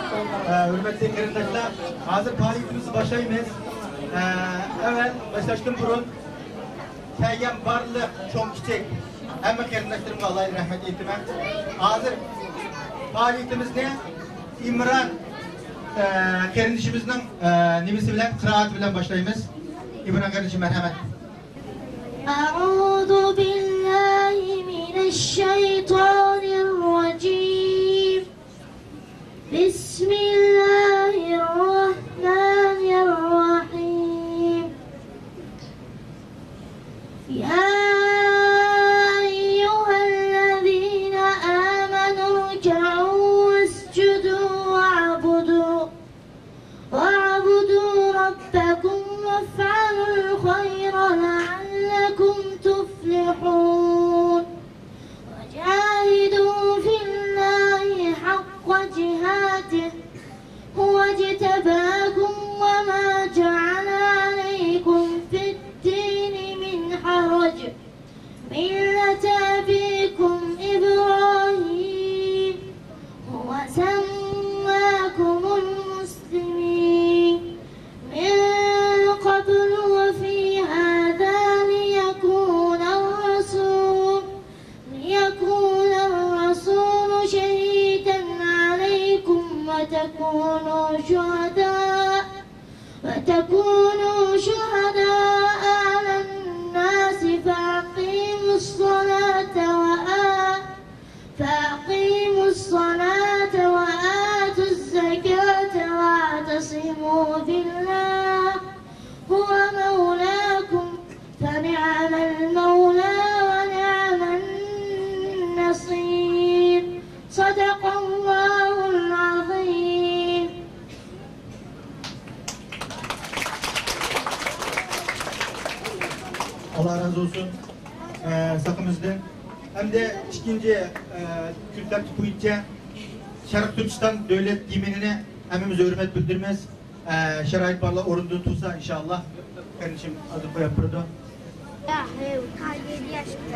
Hürmetli kırındaşlar, hazır faaliyetimizi başlayınız. Evvel başlaştım burun. Kelgen barlı çok küçük. Hemen kırındaşlarımla Allah'ın rahmet eylesin. Hazır faaliyetimiz ne? İmran kardeşimizin nimisi bilen, kıraat bilen başlayımız. İmran kardeşim merhamet. A'udhu billahi mineşşeytanirracim. Bismillahirrahmanirrahim. Ya eyyühellezine amenu rük'u vescudu wa'budu rabbakum vef'alul khayra la'allakum tuflihun. وجاهدوا في الله حق جهاده هو اجتباكم وما جعل عليكم في الدين من حرج ملة أبيكم إبراهيم هو سماكم المسلمين من قبل وفي هذا ليكون الرسول شهيدا عليكم وتكونوا شهداء على الناس فأقيموا الصلاة وآتوا الزكاة واعتصموا بالله هو مولاكم فنعم المولى ونعم النصير. صدق الله العظيم. Allah razı olsun sakımızdan. Hem de ikinci Kürtler boyunca Şarkı Türkistan devlet yeminine hemimize hürmet bildirmez. Şerait barla orunduğunu tutsa inşallah. Kardeşim adı koyup burada. Ya, 7 yaşında.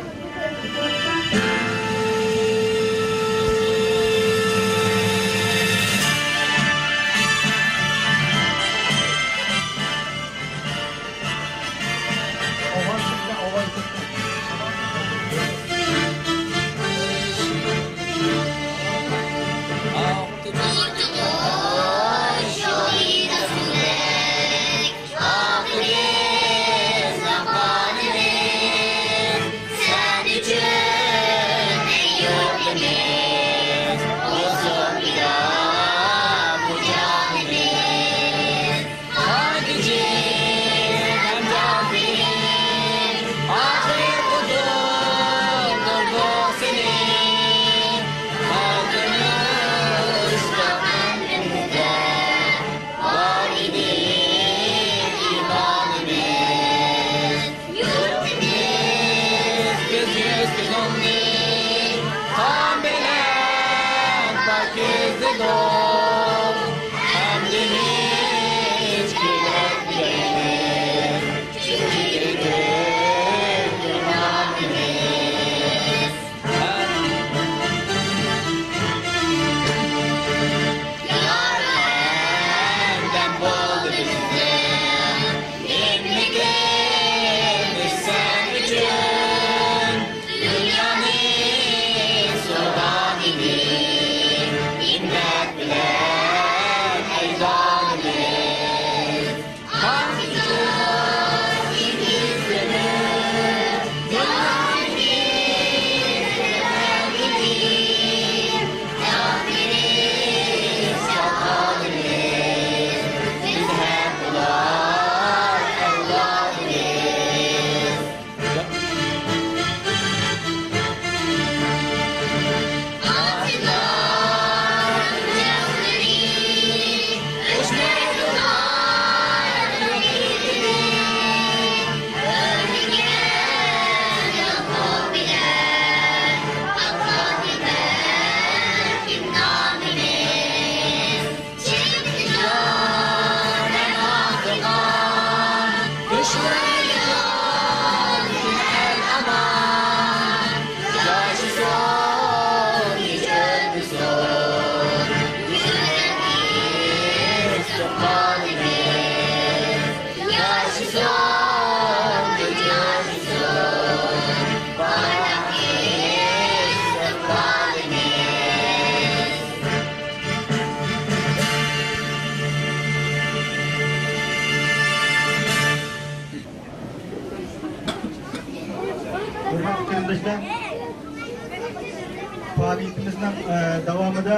bilan faaliyetimizning davomida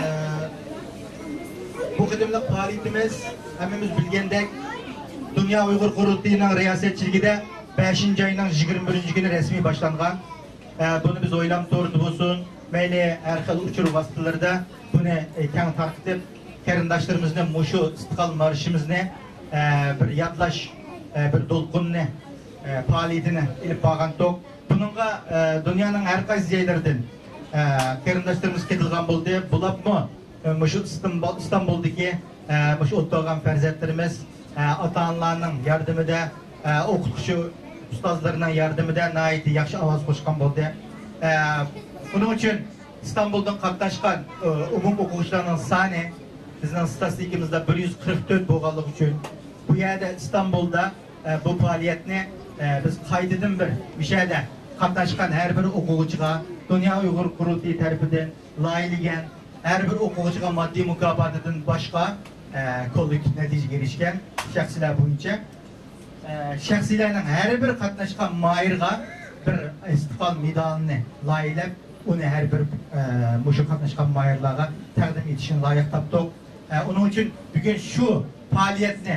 bu qadimli faoliyatimiz hammamiz bilgandek Dünya Uyghur Qurultayı'nın riyasetçiligida 5. ayının 21. günü resmi başlangan. Bunu biz oylam to'g'ri bo'lsin, mayli har xil uchur vositalarida buni keng tarqitib, qarindoshlarimizni mushu istiqlol marshimizni bir yodlash, bir to'lqinni faoliyatini ilib borgandik. Buningga dunyoning har qaysi joylaridan qarindoshlarimiz ketilgan bo'ldi. Bulabmi mushu İstanbul'daki mushu o'tgan farzandlarimiz ota-onalarning yordamida, o'qituvchi ustozlarning yordamida nihoyatda yaxshi ovoz qo'shgan bo'ldi. Buning uchun İstanbul'dan qatnashgan umum o'quvchilarning soni bizning statistikimizda 144 bo'lganligi uchun bu yerda İstanbul'da bu faoliyatni biz qaytadan bir mishada qatnashgan har bir o'quvchiga Dünya Uyghur Qurultayı tarafidan loyihalangan her bir o'quvchiga moddiy mukofotidan boshqa kollektiv natijaga erishgan shaxslar bo'yicha shaxsiylarning har bir qatnashgan mayirga bir istiqlol medalini loyihalab uni har bir mushu qatnashgan mayirlarga taqdim etishni loyiq topdik. Uning uchun bugun shu faoliyatni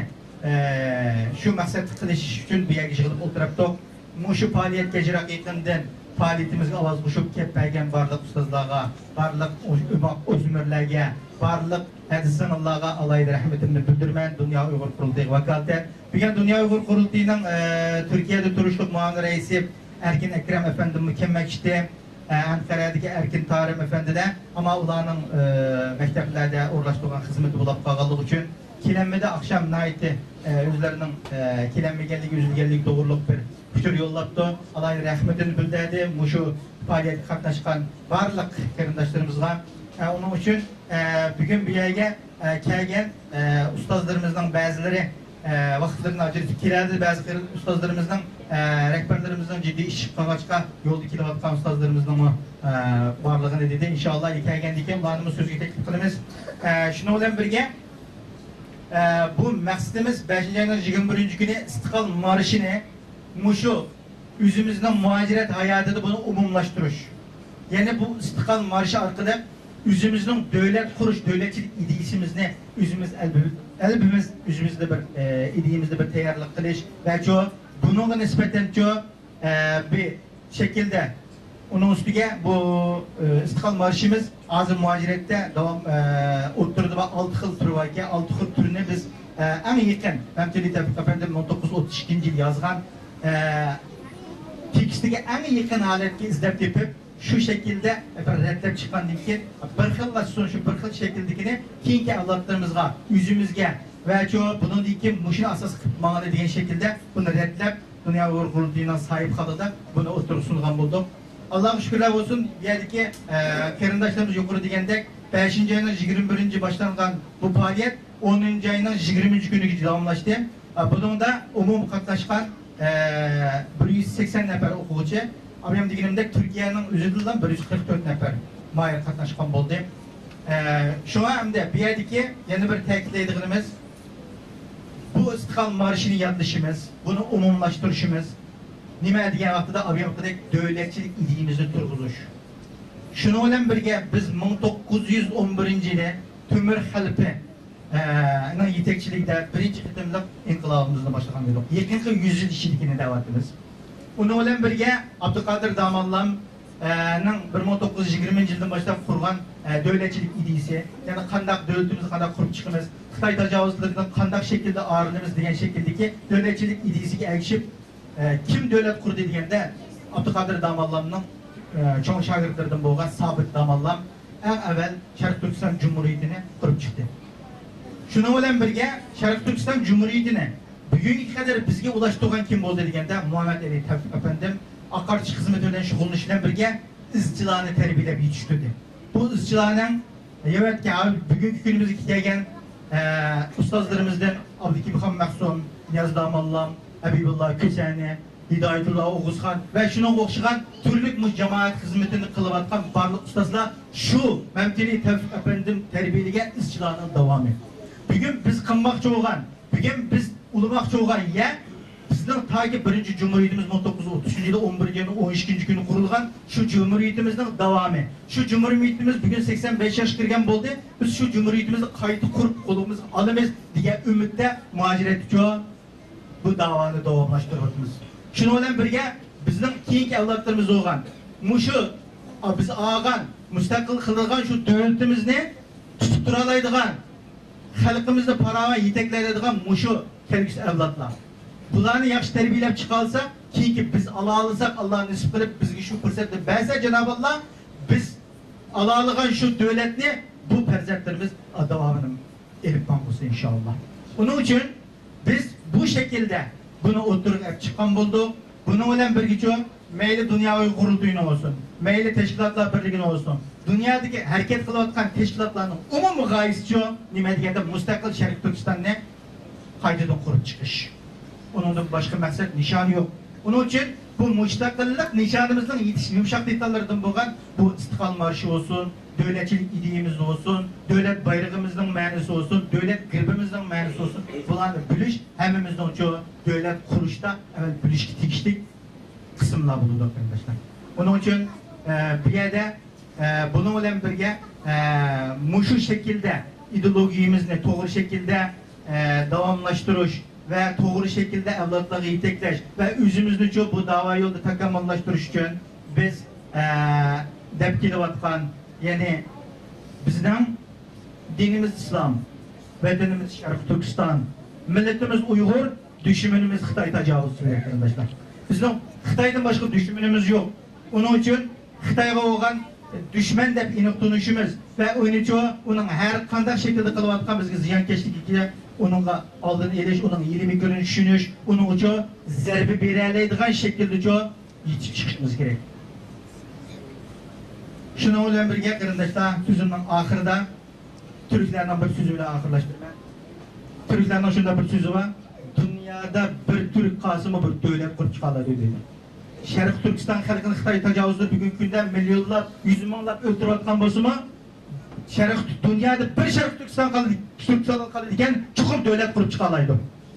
shu maqsadga qilish uchun bu yerga yig'ilib o'tiribdik. Mushu faoliyatga jiroq yaqindan faoliyatimizga ovoz qo'shib kelib bergan barliq ustozlarga, barliq o'smirlarga, barliq hadisonlarga alayhi rahmatimni bildiraman. Dünya Uyghur Qurultayı vakolati. Bugun Dünya Uyghur Qurultayı'nın Türkiye'de turuşluq muavin raisi Erkin Ekrem efendimiz kelmoqchi. Ankara'daki Erkin Tarım efendi de ama ularning maktablarda o'rlashtirgan xizmati bo'lib qolganligi uchun kelinmada akşam nayti o'zlarining kelinmaganligi üzülganligi to'g'riliq bir fikr yo'llabdi. Alloh rahmatini bildirdi. Mushu faoliyatga qatnashgan barliq qarindoshlarimizga. Uning uchun bugun bu yerga kelgan ustozlarimizning ba'zilari vaqtlarini ajratib keladi. Ba'zi ustozlarimizning rehberlerimizden ciddi iş qilg'achqa yo'lda kelayotgan ustozlarimizning borlig'ini dedi. İnşallah kelgandan ularni so'zga taklif qilamiz. Shuni bilan birga bu maqsadimiz 5. ayning 21. kuni istiqlol marshini mushu o'zimizning muajirat hayotida buni umumlashtirish. Ya'ni bu istiqlol marshi orqali o'zimizning davlat qurish, davlatchilik ideyasimizni o'zimiz o'zimizda bir ideyamizda bir tayyorlik qilish va bununla nispeten bir şekilde onun üstüge bu istiqlol marşimiz azı muhacirette devam oturdu ve 6 xil türü var ki 6 xil türünü biz en yakın Memteli Tevfik Efendim 1932 yıl yazgan tekstine en yakın haletki izlep yapıp şu şekilde redlep çıkan ki bir xilla sonuçta bir xil şekildekini keyinki avlatlarımızga, yüzümüzge ve bunun diki muşun asas kıpmanı diyen şekilde bunu redlep Dünya Uyghur Qurultayı'na sahip kalıda bunu otursungan bulduk. Allah'a şükürler olsun. Yerdeki qarindoshlarimiz yukarı degandek 5. ayının 21. başlangan bu faaliyet 10. ayının 20. günü davamlaştı. Bunun da umum qatnashgan 180 nefer o'quvchi. Abiyam deganimdek Türkiye'nin özüdünden 144 nefer mayır qatnashgan bo'ldi. Şuna hamda bu yerdeki yana bir ta'kidlaydiganimiz bu istiqlol marshini yodlashimiz, bunu umumlashtirishimiz, nima degan vaqtida abiyoqdek davlatchilik ideyamizni turg'izish. Shuni bilan birga biz 1911-yili Temur xalqi yetakchiligida birinchi qitimliq inqilobimizni boshlagan edik. Yaqinqi 100 yil ishligini davatimiz. Uni bilan birga Abduqodir Damallam 1920-yildan boshlab qurgan davlatchilik ideyasi, ya'ni qandaq davlatimizni qanday qurib chiqamiz, Xitoy tajovuzlaridan qandaq shaklda arınamiz degan shakldagi davlatchilik ideyasiga ergishib kim davlat qurdi deganda Abduqodir Damallamning cho'ng shogirdlaridan bo'lgan Sobit Damallam eng avval Sharq Turkiston Jumhuriyatini qurib chiqdi. Shuni bilan birga Sharq Turkiston Jumhuriyatini bugunga qadar bizga ulashtirgan kim bo'ldi deganda Muhammad Ali Tevfik efendim aqarchi xizmati bilan shug'ullanish bilan birga izchilani tarbiyalab yetishtirdi. Bu izchilarning yevatga bugungi kunimizga kelgan ustozlarimizdan Abdukim Mahsum, Niyaz Damallam, Habibullah Kösani, Hidayetullah Oğuzhan ve şuna o'xshagan turli jamoat xizmatini qilayotgan barliq ustozlar shu Memteli Tevfik efendim tarbiyaliga izchilarning davomi. Bugun biz qilmoqchi bo'lgan, bugun biz ulamoqchi bo'lgan ya biz bizning tagi birinchi Cumhuriyetimiz 1933 yılı 11 ayının 12 günü kurulgan şu Cumhuriyetimizning davomi. Şu Cumhuriyetimiz bugün 85 yaş kirgan bo'ldi. Biz şu Cumhuriyetimizni qayta qurib qo'limizga olamiz degan umidda muajirat uchun bu davoni davomlashtiryapmiz. Shuning bilan birga bizning keyingi avlodlarimiz bo'lgan mushu biz olgan mustaqil qilgan şu davlatimizni tutib tura oladigan, xalqimizni parava yetaklaydigan mushu kelgusi avlodlar. Bularni yaxshi tarbiyalab chiqolsa, keyingi biz ola olsak, Alloh nasib qilib bizga shu fursatni bersa, Janob Alloh, biz ola olgan shu davlatni bu farzandlarimiz davomini elib bo'lsin inshaalloh. Uning uchun biz bu shaklda buni o'tirib chiqqan bo'ldik. Buning bilan birgacha mayli dunyoviy qurultoyni olsun, mayli tashkilotlar birligini olsun, dunyodagi harakat qilayotgan tashkilotlarning umumiy g'oyasi nima deganda mustaqil Sharq Turkistonni qaytadan qurib chiqish. Onun başka maksat nişanı yok. Onun için bu mustaqillik nişanımızın yumuşak detallarından bo'lgan bu istiqlal marşı olsun, devletçilik ideyimiz olsun, devlet bayrağımızın manisi olsun, devlet girbimizin manisi olsun. Bularni bilish hammamizning uchun devlet kuruşta evvel bilishga tegishli kısımlar bo'ladi arkadaşlar. Onun için bir yerde bunun bilan birga mushu şekilde ideologiyamizni to'g'ri şekilde davomlashtirish ve doğru şekilde evlatları yetekleş ve özümüzü çok bu dava yolda takammallaştırış için biz dep kelivatkan yani bizden dinimiz İslam, vatanımız Şarkı Türkistan, milletimiz Uygur, düşmanımız Xitay tecavüzü arkadaşlar. Bizden Xitay'dan başka düşmanımız yok. Onun için Xitay'a olan düşman dep iniq tunuşumuz ve onun her kandak şekilde kılıvatkan bizge ziyankeşlik ikiye onunla aldığını eliş, onun ilmi görünüşünüş, onun için zerbi bireleydiğin şekilde yetişip çıkışımız gerek. Şuna olan bir gel arkadaşlar, sözümün ahırda, Türklerden bir sözüyle ahırlaştırma. Türklerden şunda bir sözü var, dünyada bir Türk kasımı bir devlet kurup çıkarlar diyor. Şarkı Türkistan halkını Xitay tecavüzü bugün günde milyonlar, yüz milyonlar öldürüyorken bozuma, dünyada bir Şarkı Türkistan kalı diken çukur devlet kurup çıkarlaydı.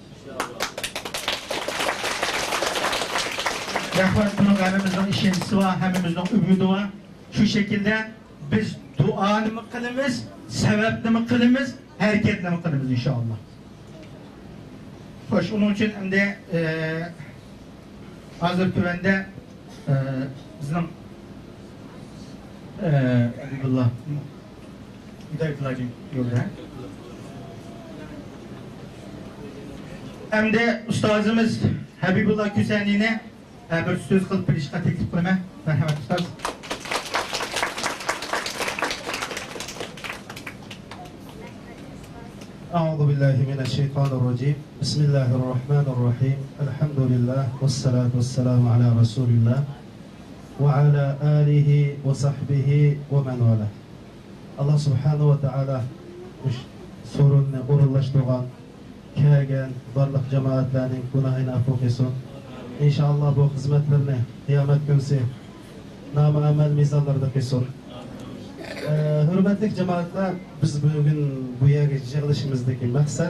Rahmet bunun hemimizden işentisi var, hemimizden ümidi var. Şu şekilde biz duanı mı kılımız, sebepli mi kılımız, hareketli mi kılımız inşallah. Hoş, onun için hem de hazır güvende bizim Habibullah Hidayetullah'cığım yolda. Hem de ustazımız Habibullah Küseni'ne bir söz kılıp bir işe teklif kılma. Merhamet ustaz. أعوذ بالله من الشيطان الرجيم بسم الله الرحمن الرحيم الحمد لله والصلاة والسلام على رسول الله وعلى آله وصحبه ومن والاه Allah subhanahu wa ta'ala sorunni o'rinlashtirgan kelgan barliq jamoatlarning gunohini afv qilsin. İnşallah bu xizmatlarni qiyomat kunsi namuammal mezonlarda qilsin. Hurmatli jamoatlar, biz bugun bu yerga yig'ilishimizdagi maqsad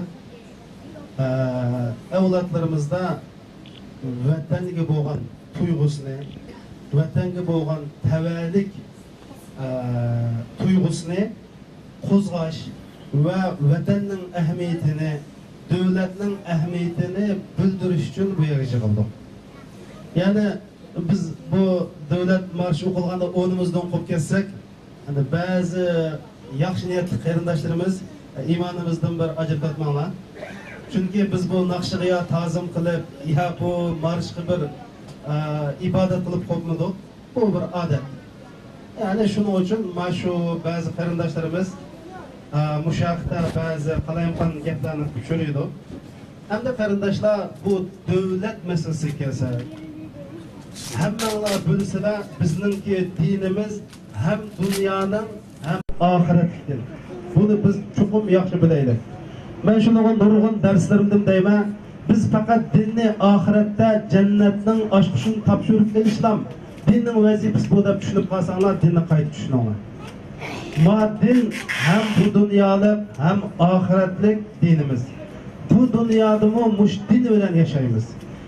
avlodlarimizda vatanga bo'lgan tuyg'usini, vatanga bo'lgan tavallik tuyg'usini qo'zg'ash va vatanning ahamiyatini, davlatning ahamiyatini bildirish uchun bu yerga yig'ildik. Ya'ni biz bu davlat marshi o'qilganda o'rnimizdan qo'yib ketsak, hani bazı yaxshi niyatli qarindoshlarimiz iymonimizdan bir ajratmanglar. Chunki biz bu naqshiga ta'zim qilib, ya bu marshga bir ibodat qilib qo'ymadik. Bu bir odat. Yani shuning uchun mana shu ba'zi qarindoshlarimiz mushaqda ba'zi qalayimqon gaplarni tushunadi. Hamda qarindoshlar bu davlat masalasiga kelsa, hammalar bilsalar bizningki dinimiz hem dünyanın hem ahirettir. Bunu biz çok yaxshi bilaylik. Ben şunu nurg'un derslerimden deyman, biz fakat dinni ahirette cennetin aşkışını tapşırıp İslam. Dinning vazifasi bu deb tushunib qolsanglar, dinni qayta tushuninglar. Ma din hem bu dunyolik hem ahiretlik dinimiz. Bu dunyoda mush din bilan yashaymiz.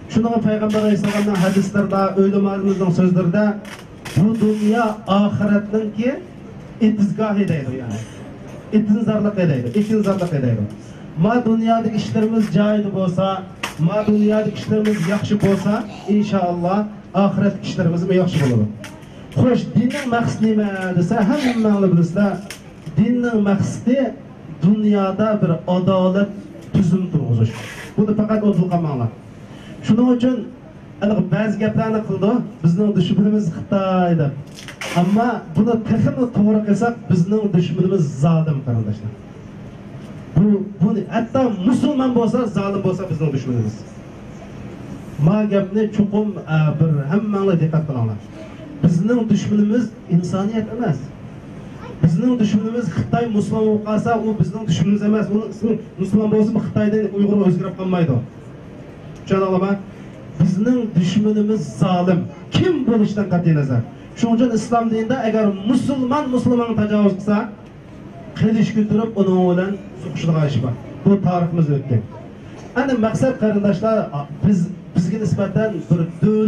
Şunu Peygamber Aleyhisselam'ın hadislerinde, ölümalarımızın sözlerinde bu dünya ahiretin ki itizgah edeydi yani. İtinzarlık edeydi, itinzarlık edeydi. Ma dünyadaki işlerimiz caydı olsa, ma dünyadaki işlerimiz yaxşı olsa, inşallah ahiret işlerimiz mi yaxşı olur. Hoş, dinin maksidi nime dese, hemen bilirler, dinin maksidi dünyada bir adalet tüzüm turğuzuş. Bunu fakat oturqamanlar. Şunun için bazı gaplarni qildi, bizning dushmanimiz Xitoy deb. Ammo buni texnik to'g'ri qilsak, bizning dushmanimiz zolim qarindoshlar. Bu hatto musulmon bo'lsa, zolim bo'lsa bizning dushmanimiz. Ma gapni chuqur bir hammanglar diqqat qilinglar. Bizning dushmanimiz insoniyat emas. Bizning dushmanimiz Xitoy musulmon bo'lib qolsa, u bizning dushmanimiz emas. Uni ismi musulmon bo'lsa, Xitoydan Uyg'ur o'zgarib qolmaydi. Tushunarlimi? Bizning dushmanimiz zolim. Kim bo'lishdan qat'iy nazar. Shuning uchun islom dinida agar musulmon tajovuz qilsa, qilich ko'tarib uning bilan suqishliq ish bor. Bu tariximizda o'tgan. Ana maqsad qarindoshlar, bizga nisbatan bir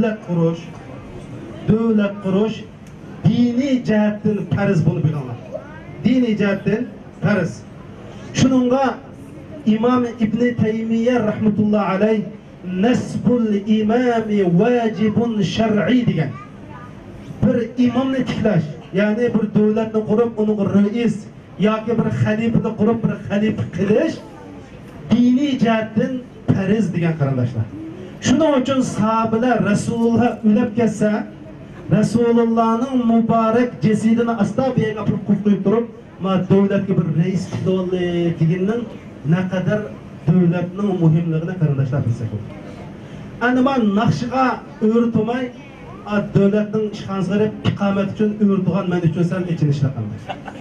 davlat qurish diniy jihatdan farz bo'lib bilinglar. Diniy jihatdan farz. Shuningga İmam İbn Taymiye rahmetullah alayh nasbul imami vacibun şer'i degan. Bir imomni tiklash, ya'ni bir davlatni qurib, uning rais yoki bir xalifani qurib, bir xalifa qilish diniy jihatdan farz degan qarindoshlar. Shuning uchun sahobalar Rasululloh o'lib ketsa, Rasulullahning muborak jasadini astobiyaga qo'yib turib, ma davlatga bir rais qildi deganning naqadar davlatning muhimligini qarindoshlar bilsak. Ana men naqshiga o'rtumay davlatning ishxonasiga iqomat uchun o'rtugan men uchun sen ichinishliqman.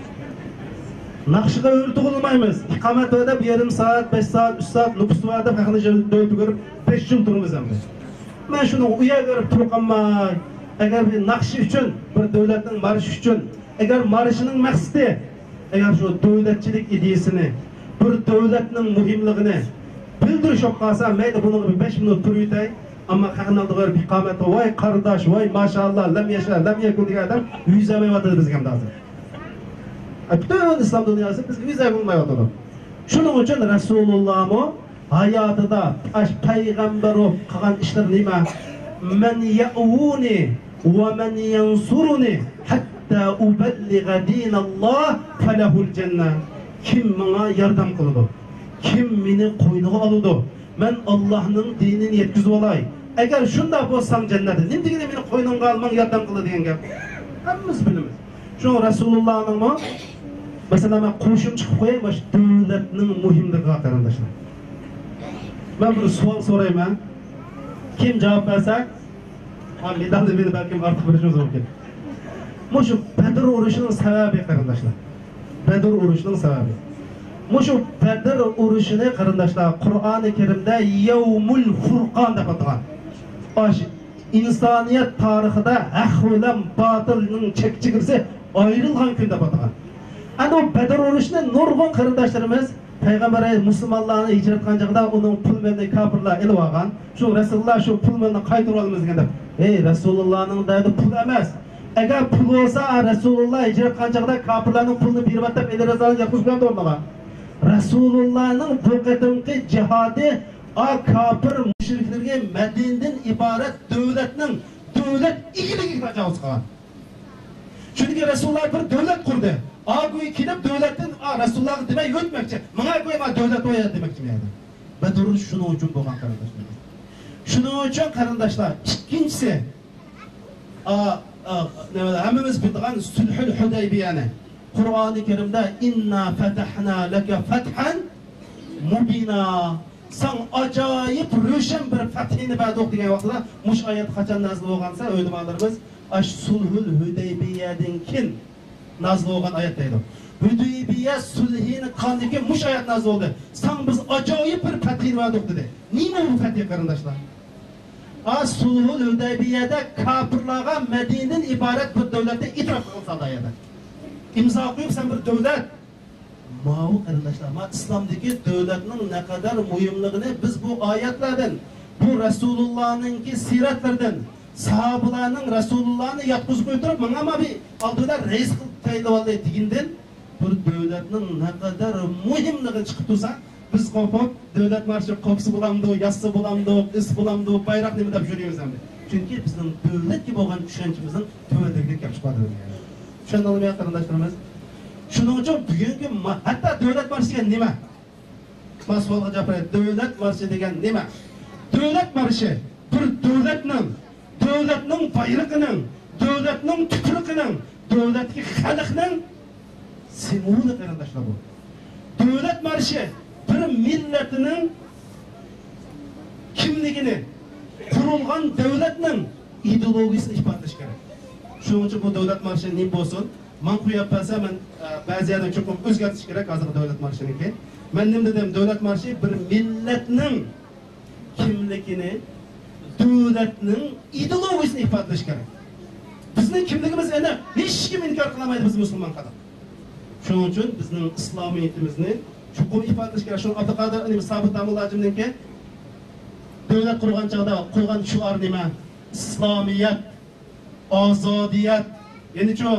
Naqshiga o'rtug'ilmaymiz. Iqomat o'dab yarım soat, 5 soat, 3 soat nupus var deb haqini jo'yib ko'rib 5 yil turamiz ham. Men shuni uya ko'rib turqanman. Agar bir naqshi uchun, bir davlatning marishi uchun, agar marishining maqsadi, agar shu davlatchilik ideyasini, bir davlatning muhimligini bildirish olsa, mayli buni 5 minut turayday, ammo haqini oldiga iqomat, voy qardosh, voy mashallah, lam yasha, lam yakun degan adam yuzamayotadi bizga ham hozir. Bütün İslam dünyası bizga yuzaga bo'lmayotadi. Shuning uchun Rasulullohmi hayotida payg'ambar qilgan ishlar nima? Men ya'uni va men yansuruni hatta uballigha dinalloh falahul jannah. Kim menga yordam qiladi? Kim meni qo'yniga oladi? Men Allohning dinini yetkazib olay. Agar shunda bo'lsam jannatda, nimdigina meni qo'ynimga olmang yordam qiladi degan gap. Hammamiz bilamiz. Shu Rasulullohning mesela ben qo'shim chiqib qo'yay, mana davlatning muhimligiga qarindoshlar. Men bir savol so'rayman. Kim javob bersa, medalni meni balkim ortiq berishimiz mumkin. Mushu Badr urushining sababi qarindoshlar. Badr urushining sababi. Mushu Badr urushini qarindoshlar Qur'oni Karimda Yawmul Furqon deb atalgan. Osh insoniyat tarixida haq bilan botilning chekchigirsi ayrilgan kun deb atalgan. Ana o Badr urushini nurg'un qarindoshlarimiz Peygamber musulmonlarni hijrat qilgan chaqda uning pulini kofirlar elib olgan. Shu Rasululloh shu pulni qaytarib olamiz deganda, "Ey Rasulullohning dardi pul emas. Agar pul bo'lsa, Rasululloh hijrat qilgan chaqda kofirlarning pulini berib atab elrazani yapishgan o'rnagan. Rasulullohning bu qatimki jihodi o kofir mushriklarga Madinadan iborat davlat igiligiga tajovuz qilgan. Chunki Rasululloh bir davlat qurdi. Ağuy gidip devletin Resulullah'ı demek yutmekçi. Bana koyma devlet oya demekçi yani. Badr şunun için boğan kardeşler. Şunun için kardeşler. İkincisi, hemimiz bildiğin Sulhul Hudeybiye'ne. Kur'an-ı Kerim'de inna fetahna leke fethan mubina. Sen acayip rüşen bir fethini berdok diye vaxtda muş ayet kaçan nazlı olgansa öylümanlarımız Sulhul Hudeybiye'den kin nazlı olan ayetteydi. Hudeybiye sulhini kanındaki muş ayet nazlı oldu. Sen biz acayip bir fethini verdik dedi. Niye bu fetih kardeşler? Sulhul Hudeybiye'de kafirlara Medine'nin ibaret bir devlette itiraf olsa da ayette. İmza koyup sen bir devlet. Mavu kardeşler, İslam'daki devletinin ne kadar mühimliğini biz bu ayetlerden bu Resulullah'ınki siratlardan, sahabalarning Resulullah'ni yatkızıp götürüp, bana bir aldılar reis tayinlab oldi degandan, bir davlatning naqadar muhimligini chiqib tursa, biz qo'pib davlat marshi qo'psi bo'lamdi, yassi bo'lamdi, is bo'lamdi, bayroq nima deb yuramiz endi. Chunki bizning davlatga bo'lgan tushunchimizning tuvanligiga kelib chiqadi. Tushundingizmi qarindoshlarimiz? Shuning uchun bugungi hatto davlat marshiga nima? Mas'ulga gapiray, davlat marshi degan nima? Davlat marshi bir davlatning bayrog'ining, davlatning tuproqining, davlatga xalqning simvoli qarindoshlar bu. Davlat marshi bir millatining kimligini, qurilgan davlatning ideologiyasini ifodalash kerak. Shuning uchun bu davlat marshi nima bo'lsin? Men qo'yib bo'lsa, men ba'zi yerda cho'qim o'zgartirish kerak hozir davlat marshiniki. Men nima dedim? Davlat marshi bir millatning kimligini, davlatning ideologiyasini ifodalash kerak. Bizning kimligimiz endi hech kim inkor qilmaydi biz musulmon qadar. Shuning uchun bizning islomiyatimizni chuqur ifodalash kerak. Shu Abduqodir ibn Sobit Amulajimniki davlat qurgan chog'da qo'ygan shuar nima? İslamiyat, azodiyat, ya'ni shu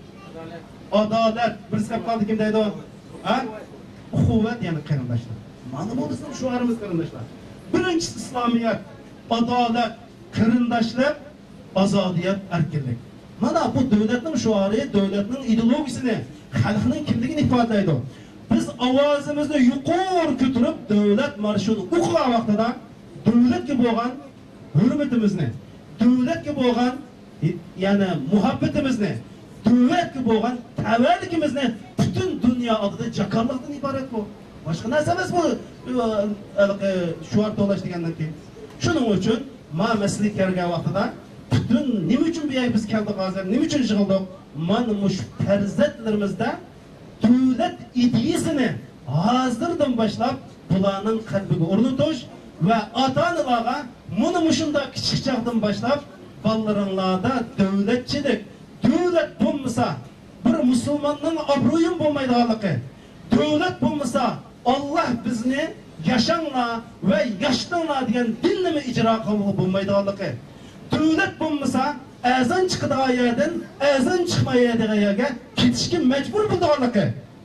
adolat, bir sab qoldi kim deydi o? Ha? Quvvat, ya'ni qarindoshlar. Mana bu bizning shuarimiz qarindoshlar. Birinchisi İslamiyat, adolat, qarindoshlik, azodiyat, erkinlik. Mana bu davlatning shuari, davlatning ideologiyasini, xalqning kimligini ifodalaydi. Biz ovozimizni yuqori ko'tarib davlat marshini o'qigan vaqtida davlatga bo'lgan hurmatimizni, davlatga bo'lgan ya'ni muhabbatimizni, davlatga bo'lgan tavalligimizni butun dunyo oldida jakarlikdan iborat bu. Boshqa narsa emas bu shuar to'lash degandan keyin. Shuning uchun men maslik kelgan vaqtida butun nima uchun bu yerga biz keldik hozir, nima uchun yig'ildik? Mana shu farzandlarimizda davlat ideyasini hozirdan boshlab bularning qalbiga o'rnatish va ota-onalarga buni mushunda kichik chaqdan boshlab bolalarga davlatchilik, davlat bo'lmasa bir musulmonning obro'yi bo'lmaydiganligi, davlat bo'lmasa Alloh bizni yashanglar va yashtinglar degan dinni ijro qilib bo'lmaydiganligi, davlat bo'lmasa azon chiqadigan yerdan azon chiqmaydigan yerga ketishga majbur bo'lganligi.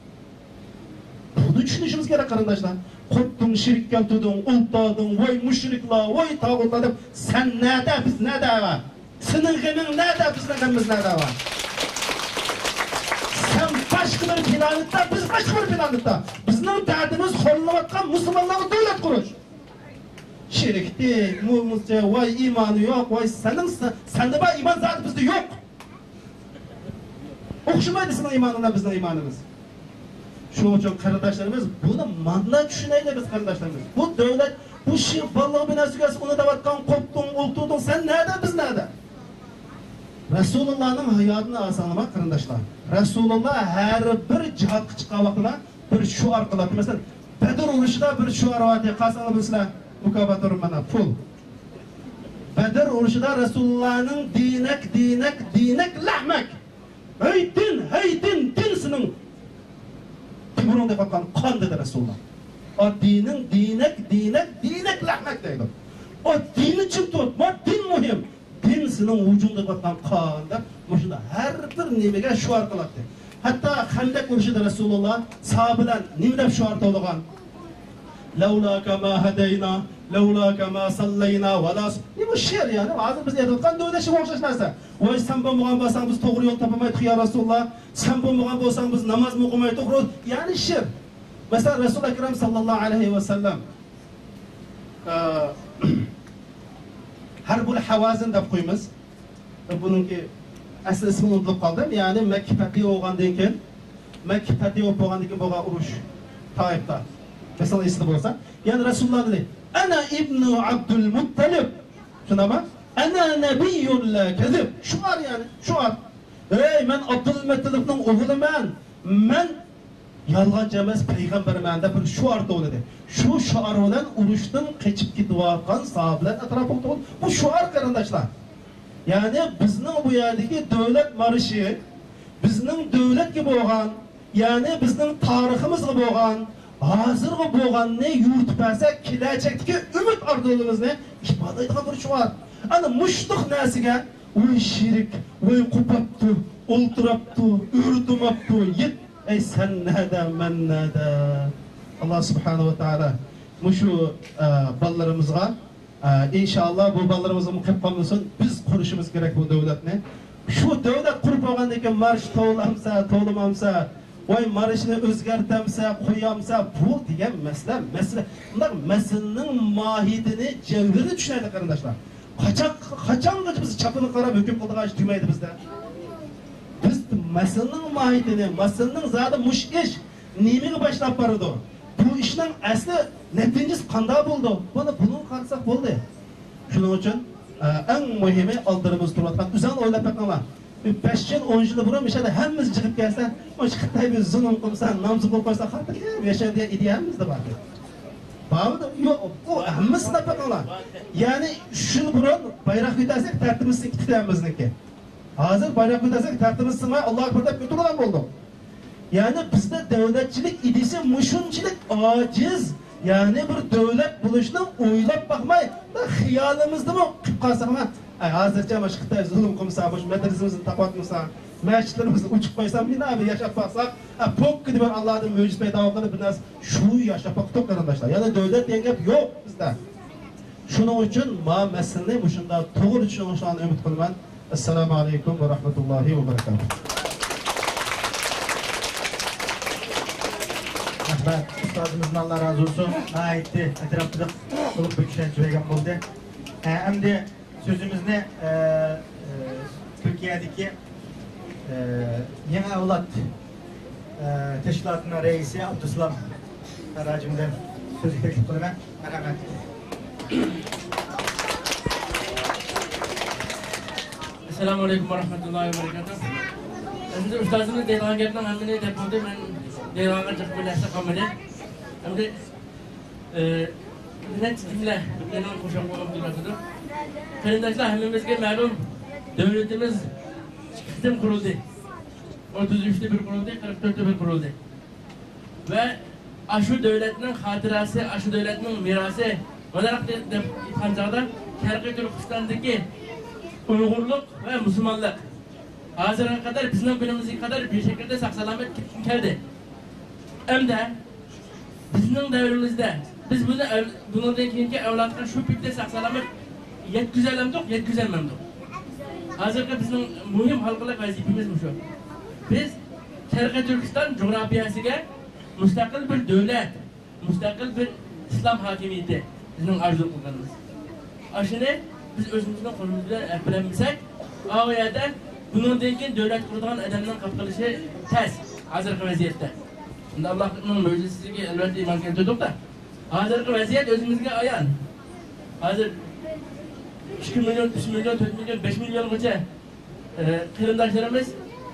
Buni tushunishimiz kerak qarindoshlar. Qo'tding, shirk keltirding, ultading, voy mushriklar, voy tog'utlar deb sen nada, biz nada va? Sening g'aming nada, bizning g'amimiz nada va? Sen boshqa bir planetda, biz boshqa bir planetda. Bizning dardimiz qo'llayotgan musulmonlarga davlat qurish. Shirkdi, mu'mincha, voy iymoni yo'q, voy senda bor iymon zoti bizda yo'q. O'xshamaydi sening iymoning bilan bizning iymonimiz. Shuning uchun qarindoshlarimiz buni mana tushunaylik biz qarindoshlarimiz. Bu davlat bu shu baloq bilan sugasi uni davatgan qo'pding, ultuding, sen nada, biz nada? Rasulullahning hayotini asanamak qarindoshlar. Rasululloh har bir jihatga chiqqan vaqtida bir shuar qiladi. Masalan, Badr urushida bir shuar aytdi, qasam bizlar mukofotur mana pul. Badr urushida Rasulullohning dinak lahmak. Hey din sening Timurun deb atgan qon dedi Rasululloh. O dinin dinak lahmak deydi. O dini çıktı, bu din muhim. Din senin vücudunda deb atgan qon deb, shunda har bir nimaga shuar qiladi. Hatta Xandaq urushida Rasululloh sahobalar nima deb shuar to'lgan? Laulaka ma hadayna, laulaka ma sallayna va la. Bu she'r yani, hozir biz aytayotgan davlatga o'xshash narsa. Voy sen bo'lmagan bo'lsang biz to'g'ri yo'l topamaydik ya Rasululloh. Sen bo'lmagan bo'lsang biz namoz o'qimaydik to'g'ri. Ya'ni she'r. Masalan Rasululloh akram sallallohu alayhi va sallam Harbul Havazin deb qo'yamiz. Buningki asl ismini unutib qoldim. Ya'ni Makka fathi bo'lgandan keyin bo'lgan urush Toifda. Mesela ismi bo'lsa, yani Rasululloh dedi, "Ana ibnu Abdul Muttalib." Shunami? "Ana nabiyyun la kazib." Shuar yani, shuar. Ey, men Abdul Muttalibning o'g'liman. Men yolg'onchi emas, payg'ambarman deb bir shuar to'ladi. Shu shuar bilan urushdan qochib ketayotgan sahobalar atrofida to'ldi. Bu shuar qarindoshlar. Yani bizning bu yerdagi davlat marshi, bizning davlatga bo'lgan, yani bizning tariximizga bo'lgan hozirgi bo'lganni yuritib bersak, kelajakdagi umid orzularimizni ifodalaydigan burchi bor. Ana mushliq narsaga uy shirik, uy qopapti, o'ltirapti, o'rtumapti, yet ey sen nada, men nada. Allah subhanahu wa ta'ala mushu ballalarimizga inshaalloh bu ballalarimizni qilib qolmasin, biz qurishimiz kerak bu davlatni. Shu davlat qurib olgandan keyin marsh to'lamsa, to'lamamsa, voy marishni o'zgartamsa, qo'yamsa, bu degan masala. Bunday masalaning mohiyatini javhiri tushunadi qarindoshlar. Qachongacha biz chapini qarab hukm qiladigan ish tuymaydi bizda. Biz masalaning mohiyatini, masalaning zodi mush ish nimaga boshlab boradi? Bu ishning asli natijasi qanday bo'ldi? Buni qarasak bo'ldi. Shuning uchun eng muhimi oldirimizda turadigan o'zan o'ylab bakinglar. 5 yil 10 yil burun mishada hammamiz chiqib kelsa, o'sha Xitoyga zulm qilsa, nomzod bo'lib qo'ysa, xotirjam yashaydigan ideyamizda bor. Ba'zi yo'q, bu hammasi bakinglar. Ya'ni shuni burun bayroq ko'tarsak, tartibimizni tiklaymizniki. Hozir bayroq ko'tarsak, tartibimiz sinmay Alloh akbar deb ko'targan bo'ldi. Yani bizde devletçilik idisi muşunçilik aciz. Yani bir devlet buluşunu oylap bakmay. Da hiyalimizde mi kalsak mı? Hazırca ama Xitay zulüm kılmasa, medresimizni tapatmasa, mescitlerimizni uçup koysam, yine abi yaşap baksak, pok gidip Allah'ın müciz peydavakları bir nas, şu yaşap baktık arkadaşlar. Yani devlet dengep yok bizde. Şunun için ma meselini muşunda doğru düşünüşlerine ümit kılman. Esselamu Aleyküm ve Rahmetullahi ve Berekatuhu. Ustazımızdan Allah razı olsun. Aitti, etraflık olup büküşlençi vergen oldu. Hem de sözümüzde Türkiye'deki yeni avlat teşkilatının reisi Abdüslam Karacım'dan sözü teklif kılma. Merhamet. Esselamu Aleyküm ve Rahmetullahi ve Berekatuhu. Şimdi ustazımız deyilgan gapning hammani deb bo'ldi. Men deyilganga chiqib bo'lasa qolmadi. Endi necha jumla yana qo'shib qo'yib turadi. Qarindoshlar, hammamizga ma'lum, davlatimiz qism qurildi. 33'te bir qurildi, 44'te bir qurildi. Ve aşu devletinin hatırası, aşu devletinin mirası olarak deb aytgan chog'da Sharqiy Turkistondagi Uyg'urlik ve Müslümanlık hazırga kadar bizning günümüzga kadar bir şekilde sağ-salomat keldi. Hem de bizning davrimizda biz bundan keyingi avlodga shu paytda sağ-salomat yetkazolmadik. Hazırga bizning muhim xalqaro vazifamiz shu. Biz Sharqiy Turkiston coğrafiyasiga mustaqil bir davlat, mustaqil bir islom hokimiyati bizning arzu qilganimiz. Ashuni biz o'zimizning qo'limiz bilan bilabilsak, o yerda bundan keyin davlat quradigan odamning qilib qilishi tez hozirgi vaziyatda. Endi Allohning mo'jizasiga albatta iymon keltirdik-da. Hozirgi vaziyat o'zimizga ayon. Hozir 2 milyon, 3 milyon, 4 milyon, 5 milyongacha qarindoshlarimiz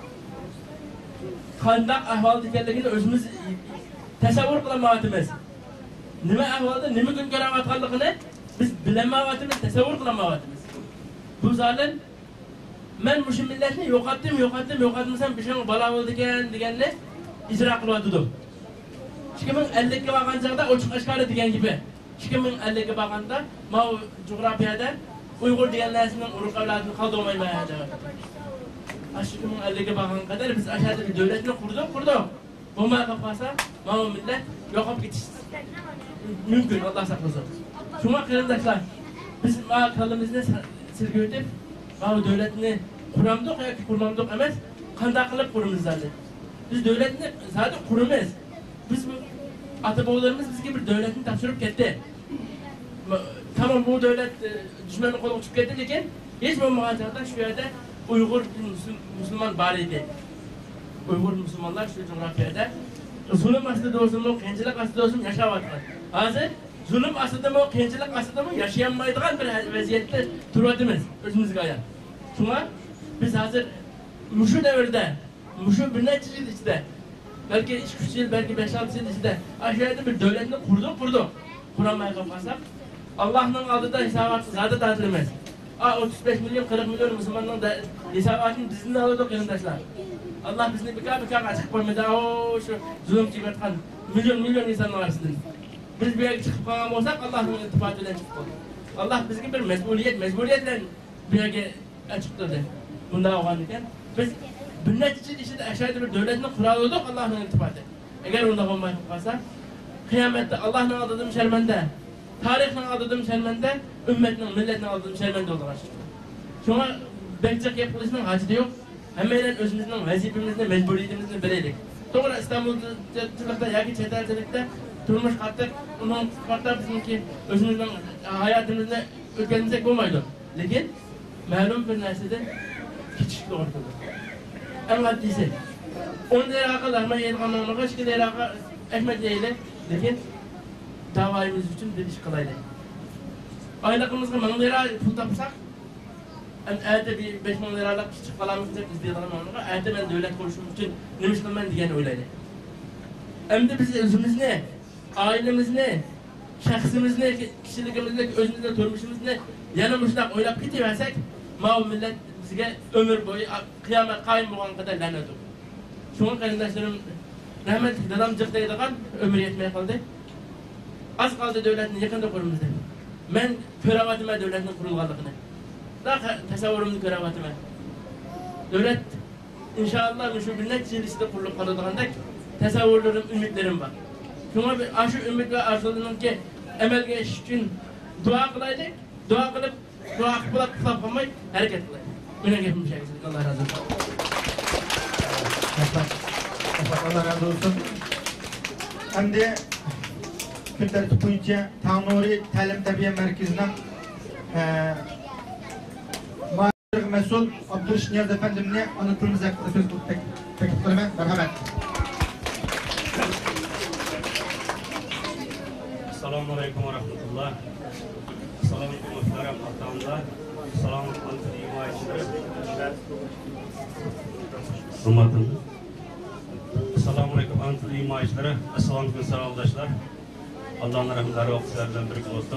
qanday ahvolda ekanligini o'zimiz tasavvur qilolmayapmiz. Nima ahvolda, nima kun ko'rayotganligini biz bilmayapmiz, tasavvur qilolmayapmiz. Bu zalim men mushum millatni yo'qotmasam bir şey balo bo'ldi ekan deganni ijro qilyotdim. 2050 ga borgan chog'da ochiq oshkora degan gibi 2050 ga borganda men coğrafiyada Uyg'ur degan narsaning urug' avlodini qoldirmayman deb. 2050 ga borgan qadar biz ashada bir davlatni qurdik. Bo'lmay qolsa, men millat yo'qolib ketish mumkin, Alloh saqlasin. Shunga qarindoshlar, biz qo'limizni silga o'tib, bu devletini kuramdık ya ki kurmadık emas, qanday qilib quramiz zaten. Biz devletini zaten quramayız. Biz bu ata-bobolarimiz bizga bir devletni topshirib ketdi. Tamam bu devlet düşmanın qo'liga tushib ketdi, lekin hech bo'lmagan joyda shu yerda Uyg'ur musulmon bor edi. Uyg'ur musulmonlar shu coğrafiyada zulm ostida bo'lsin, qiyinchilik ostida bo'lsin yashayapti. Hozir zulm ostidami, qiyinchilik ostidami yashayolmaydigan bir vaziyatda turyapmiz o'zimizga ayon. Şuna biz hazır muşu devirde, muşu bir neçe yıl içinde, belki 2-3 yıl, belki 5-6 yıl içinde aşağıda bir devletini kurduk. Kuramaya kalkarsak Allah'ın aldığında hesabı zaten dağıtılmaz. 35 milyon, 40 milyon Müslümanların hesabını bizimle alıyorduk yanındaşlar. Allah bizni bir kar açık koymadı. Şu zulüm çıkartan milyon insan arasında. Biz bir yere çıkıp kalan olsak Allah'ın iltifatıyla çıkıp koyduk. Allah bizga bir mecburiyetle bir yerga açıkladı. Bunda olgan ekan. Biz bir netice içinde aşağıda bir devletini kuraladık Allah'ın iltifatı. Eğer onda olmay kalsa, kıyamette Allah'ın aldığım şermende, tarihin aldığım şermende, ümmetin, milletin aldığım şermende olur aşkım. Şuna bekçek yapılışının hacı yok. Hemen özümüzün vazifemizde, mecburiyetimizde bileydik. Doğru İstanbul'da yaki çetelcilikte durmuş kattık, onun farklar bizimki özümüzün hayatımızda ülkemize olmaydı. Lakin malum bir nersede küçüklük ortada. En haddisi. 10 lira kadar mı yedin onu, 2 lira ekmek yiyelim. Lakin davayımız için bir iş kılaydı. Aylıkımızda 1000 lira pul tapsak, ertə bir 5.000 liralık küçük kalamızda izleyelim onu. Ertə ben devlet kuruşum için neymiştim ben diyen öyleydi. Hem de biz özümüz ne? Ailemiz ne? Şahsımız ne? Kişiliğimiz ne? Özümüzde durmuşumuz ne? Yanımızda oylap gidiversek, mağul millet bizge ömür boyu kıyamet kayın boğan kadar lanet olur. Şunun kardeşlerim rahmetli dadam cıktaydıgan ömür yetmeye kaldı. Az kaldı devletin yakında kurumuzda. Ben körevatıma devletin kurulganlıkını. Daha tasavvurumdu körevatıma. Devlet inşallah şu binlerce yıl içinde kurulup kalıdığında tasavvurlarım, ümitlerim var. Şuna bir aşı ümit ve arzularının ki emelge iş için dua kılaydık. Dua kılıp, dua kılıp kılapamayı hareket kılaydık. Öyle yapmış şeysiniz. Allah razı olsun. Allah razı olsun. Hem de kun tartibi boyunca Tanuri Ta'lim Terbiye Merkezi'nden mesul Abdurrahman Niyaz Efendim'le anlatılımız hakkında söz teklif kılımı. Merhamet. Esselamu Aleyküm ve Rahmetullah. Esselamu Aleyküm muhterem hatamlar. Esselamu Aleyküm imayişleri. Hürmetim. Esselamu Aleyküm anıtlı imayişleri. Esselamu Aleyküm sarıldaşlar. Allah'ın rahmetleri ve kısırlarından birlik olsun.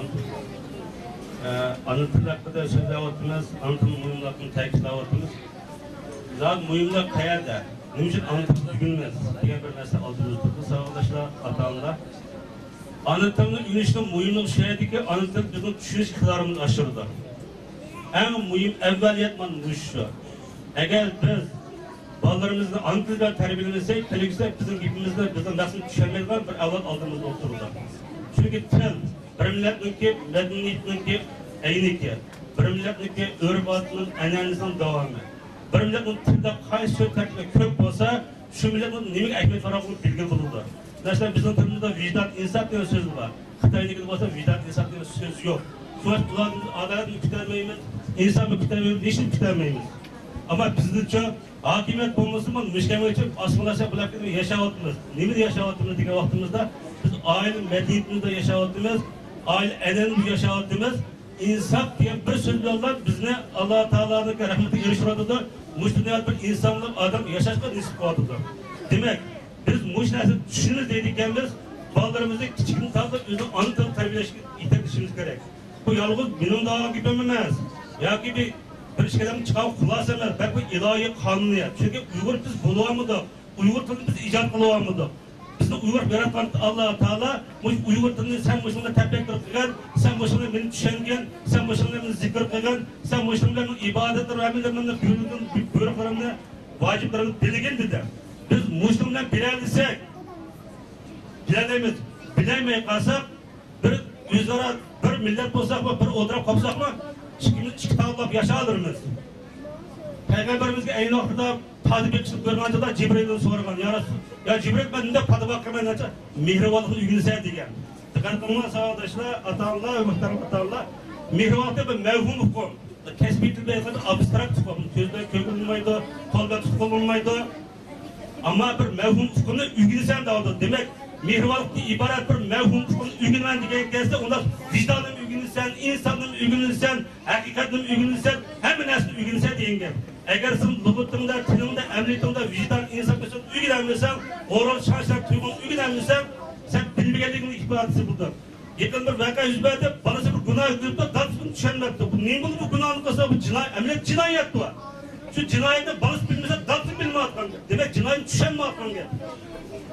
Anıtlı hakkında sözlevatımız, anıtlı mühimliğini tekitlevatımız. Zaten mühimlik kayarda. Bunun için anıtımız düğünmez. Diğer bir mesele aldığımız tuttu sarıldaşlar, hatamlar. Anıtımın ünüşünün mühimlik şeydi ki anıtım bizim düşünüş iktidarımız aşırıda. En mühim evveliyetman şu. Eğer biz ballarımızı anıtıyla terbiyelensek, televizyonda bizim gibimizde bizim nasıl düşenmez var bir evlat aldığımızda otururlar. Çünkü til, bir milletninki, medeniyetninki, eyniki, bir milletninki örbatının, enanizinin devamı. Bir milletin tilde kayıt söz terkine kök olsa, şu milletin nemik ekmek var bunu bilgi bulurlar. Mesela bizim tilimizde vicdat, insaf diye söz var. Xitay'daki olsa vicdat, insaf diye söz yok. Şuna kulağımız adalet mi kütlemeyimiz, insaf mı kütlemeyimiz, niçin kütlemeyimiz? Ama bizden çok hakimiyet olmasın mı, müşkeme için asmalaşa bırakıp yaşavatımız. Nemi de yaşavatımız diye vaktimizde, biz aile medeniyetimizde yaşavatımız, aile edenimiz yaşavatımız, insaf diye bir söz yollar bizne Allah-u Teala'nın rahmeti görüşüyordudur. Müştüniyat bir insanlık adam yaşaşka nisip vardıdır. Demek biz müştüniyatı düşünürüz dedikken biz bağlarımızı küçükünü tanıdık, özünü anıtıp terbiyeleşik itekleşimiz gerek. Bu yalnız benim dağım gibi emez. Ya ki bir şeyden çıkan kulas emez. Belki bu ilahi kanuniyet. Çünkü Uygur biz buluvamıdır. Uygur tılını biz icat kıluvamıdır. Bizde Uygur yaratan Allah-u Teala Uygur tılını sen başımda tepek kılgan, sen başımda beni düşengen, sen başımda beni zikir kılgan, sen başımda beni ibadetler ve emirlerimden buyruklarımda vaciplerini bilgen dedi. Biz Müslümanlar bilersek, bilemeye kalsak, bir yüzlere bir millet olsak mı, bir oturup kopsak mı, çıkıtağılıp yaşalırmız. Peygamberimizge en noktada tadı bekçilik görmence da Cibril'den sorgan. Ya Cibril ben de tadı bakırmayın açı, mihrivalıklı ügünse diyen. Dikkat kılma sağdaşlar, atanlar, muhterem atanlar, mihrivalıkta bir mevhum hukum. Kesbi tilbe efendim abstrakt hukum. Sözde kökülünmeydi, kolda tutulunmaydı. Ama bir mevhum hukumda ügünsen de oldu. Demek mihrivalıklı ibaret bir mevhum hukumda ügünmen diye gelse onda vicdanın ügünsen, insanın ügünsen, hakikatin ügünsen, hemen aslında ügünsen diyen gel. Eğer sen lügatında, tilinde, emniyetinde, vicdan, insan mesela ügünenmişsen, oral şaşlar tuygun ügünenmişsen, sen bilmegenliğinin ifadesi budur. Yakın bir vaka yüzbeyde, barası bir günah yüzbeyde, datsın düşenmekte. Bu neyin bunu bu günahını kasa bu emniyet cinayet var. Şu cinayette barası bilmese, datsın bilme atkan gel. Demek cinayet düşen mi atkan gel?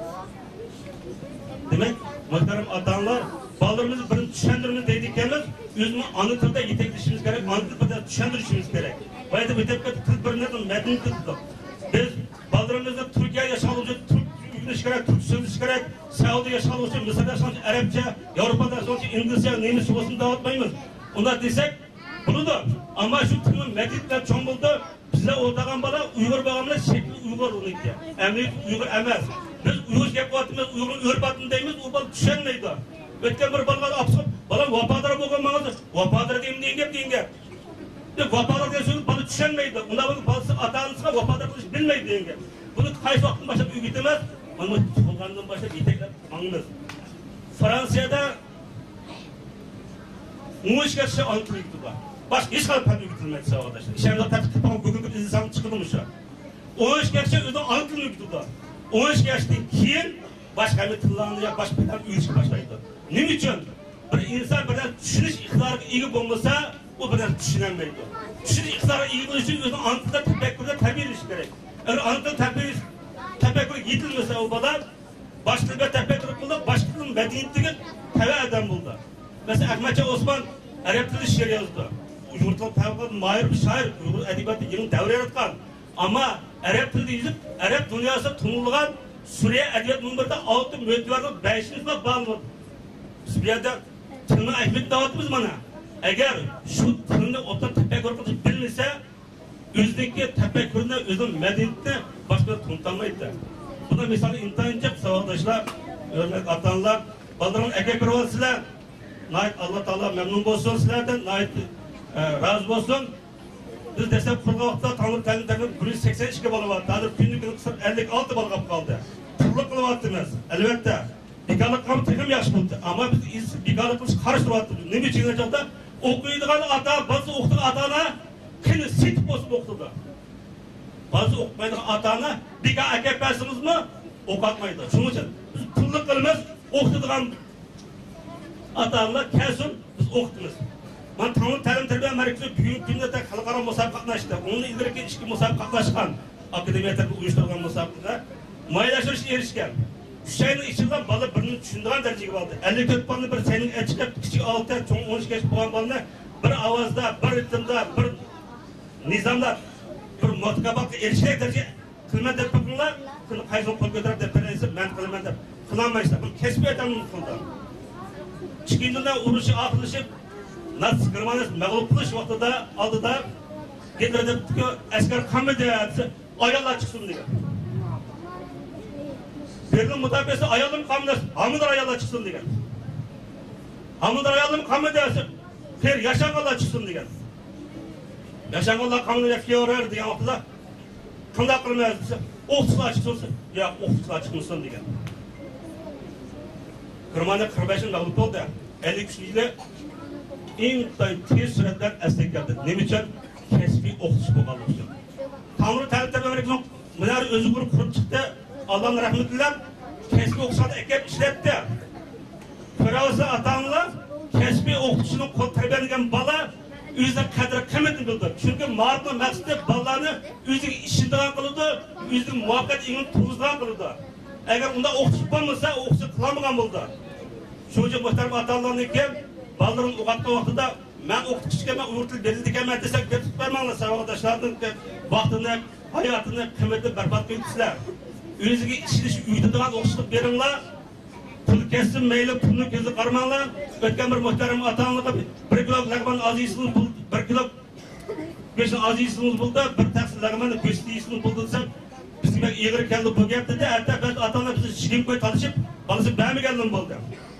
Demek muhterem atanlar, bağlarımızı birini düşendirimiz dedik gelmez, özümüz ana tilde yetekleşimiz gerek, ana tilde düşündürüşümüz gerek. Bayda bitep til birinin medeni tildik. Biz ballarımızda Türkiye yaşanıcı Türk ügünüş gerek, Türk sözüş gerek, Saudi yaşanıcı, Mısır'da yaşanıcı Arapça, Avrupa'da yaşanıcı İngilizce, Nemizce olsun dağıtmayımız. Onlar desek bunu da ama şu tilin medeniyetle çoğun buldu. Bize ortağın bala Uygur bağımlı şekli Uygur onu ki. Emniyet Uygur emez. Biz Uygur yapıatımız, Uygur'un örbatını deyimiz, o bal düşenmeydi. Ötken bir balga apsıp, bala vapadara boğulmağızı. Vapadara deyim deyinge. Vapadara diye söyleyip balı düşenmeydi. Onda bunu balısı atanısına vapadara kılıç bilmeydi deyinge. Bunu kayısı vaktin başlayıp ügütemez. Ama Tolgan'dan başlayıp yetekler anımız. Fransa'da 13 kişi antırıktı var. Başka hiç kadar pəndi ügütülmedi sağ arkadaşlar. İşemizde tepki tutan bugünkü insan çıkılmış. 13 kişi özü antırını ügütüldü. 13 kişiden keyin başka bir tıllanacak, başka bir tane ügütüşü başlaydı. Ne için? Bir insan birden düşünüş iktidarı iyi bulmasa, o birden düşünemeydi. Düşünüş iktidarı iyi bulmuş için özünün antıda tefekkürde terbiye edilmesi gerek. Eğer antıda tefekkür yetilmese o bana, başka bir tefekkür buldu, başkanın medeniyetini teve eden buldu. Mesela Ahmetçe Osman Arap dili şiir yazdı. Yurtlar tevkiden mahir bir şair, Uygur edebiyatı yeni devre yaratkan. Ama Arap dilini yüzüp, Arap dünyası tunulgan Suriye edebiyat numarada 6 müddevarlık 5'ini de bağlı. Biz bir yerde tılını Ahmet dağıtımız bana. Eğer şu tılını orta tefekkür kılıcı bilmese, özdeki tefekkürüne, özün medeniyetine başka tunamaydı. Bu da mesela internetçe savaşlar, örnek atanlar, Baldar'ın eke kırvalısıyla, Allah Teala memnun olsun sizlerden, razı olsun. Biz destek kurulu vaxtda Tanrı təlimlərinin 182 balı var. Daha günlük 56 bal qap qaldı. Turluq qılıb attınız. Elbette. Bikarlık qamı tıkım yaş buldu. Ama biz bikarlık qılış karıştırıb attınız. Ne için acaba? Okuyduğun ata, bazı okuduğun atana kini sit bosub okudu. Bazı okumaydığı atana bikar eke versiniz mi? Okatmaydı. Şunun için biz turluq qılımız okuduğun atalar kesin biz okudunuz. Ben Tanrı Təlim Tərbiyə Mərkəzi bugünkü gündə də xalqara müsabiqə qatnaşdı. Onun ilgili 2 müsabiqə qatnaşqan akademiya tərəfi uyuşturulğan müsabiqədə maylaşdırış erişkən. 3 ayın içində balı birini düşündürən dərəcəyə qaldı. 54 balını bir sənin çıxıb kiçik 6, çoğun 13 yaş bolğan balını bir avazda, bir ritmdə, bir nizamda, bir mutaqabatqa erişkən dərəcə qılma deb baxınlar, qayson qol götürüb deb bilirsə mən qılman deb qılanmaysa. Bu kəsbi adamın qıldı. Çıkındığında uğraşı akılışıp Nazi Germaniyası məğlub qılış vaxtında aldıda getirdi ki əskər qamı deyədi, ayallar çıxsın diye. Berlin mütabesi ayalım qamı hamıdır ayallar çıxsın diye. Hamıdır ayalım qamı deyədi, fer yaşanğanlar çıxsın diye. Yaşanğanlar qamını yapıyor diye vaxtında qında qılmayız, oxçular çıxsın, ya oxçular çıxsın diye. Germaniya 45'in məğlub oldu. 53'lü en tez süretten esnek geldi. Ne için? Kesbi okutuş boğalı için. Tanrı Təlim Tərbiyə Mərkəzi'nin bunlar özü kurup çıktı. Allah'ın rahmetiyle kesbi okuşada ekip işletti. Firavuz'da atanlar kesbi okutuşunun terbiyelengen bala yüzde kadri kıymetini bildi. Çünkü mağarının məqsidi ballarını yüzde işinden kıldı, yüzde muhabbet inin tuzdan kıldı. Eğer onda okutuş olmasa okutuş kılamagan buldu. Şunca muhtarım atalarının ki balların uğatma vaxtında ben okutukçuken ben Uygur dili verildiken ben desek de tutmaymanlar arkadaşlarının vaxtını, hayatını, kıymetini berbat kıymışlar. Özüge işiniş üyüdüğün okuşluk verinler, pul kessin meyli, pulunu gözü karmanlar. Ötken bir muhtarım atalarına 1 kilo lagman azizsiniz buldu, 1 kilo beşin azizsiniz buldu, bir taksi lagmanı göstiyisiniz buldu desem bizim eğri geldi bu geldi de hatta ben atalarına bizi şirin koy tanışıp balısı ben mi geldim buldu.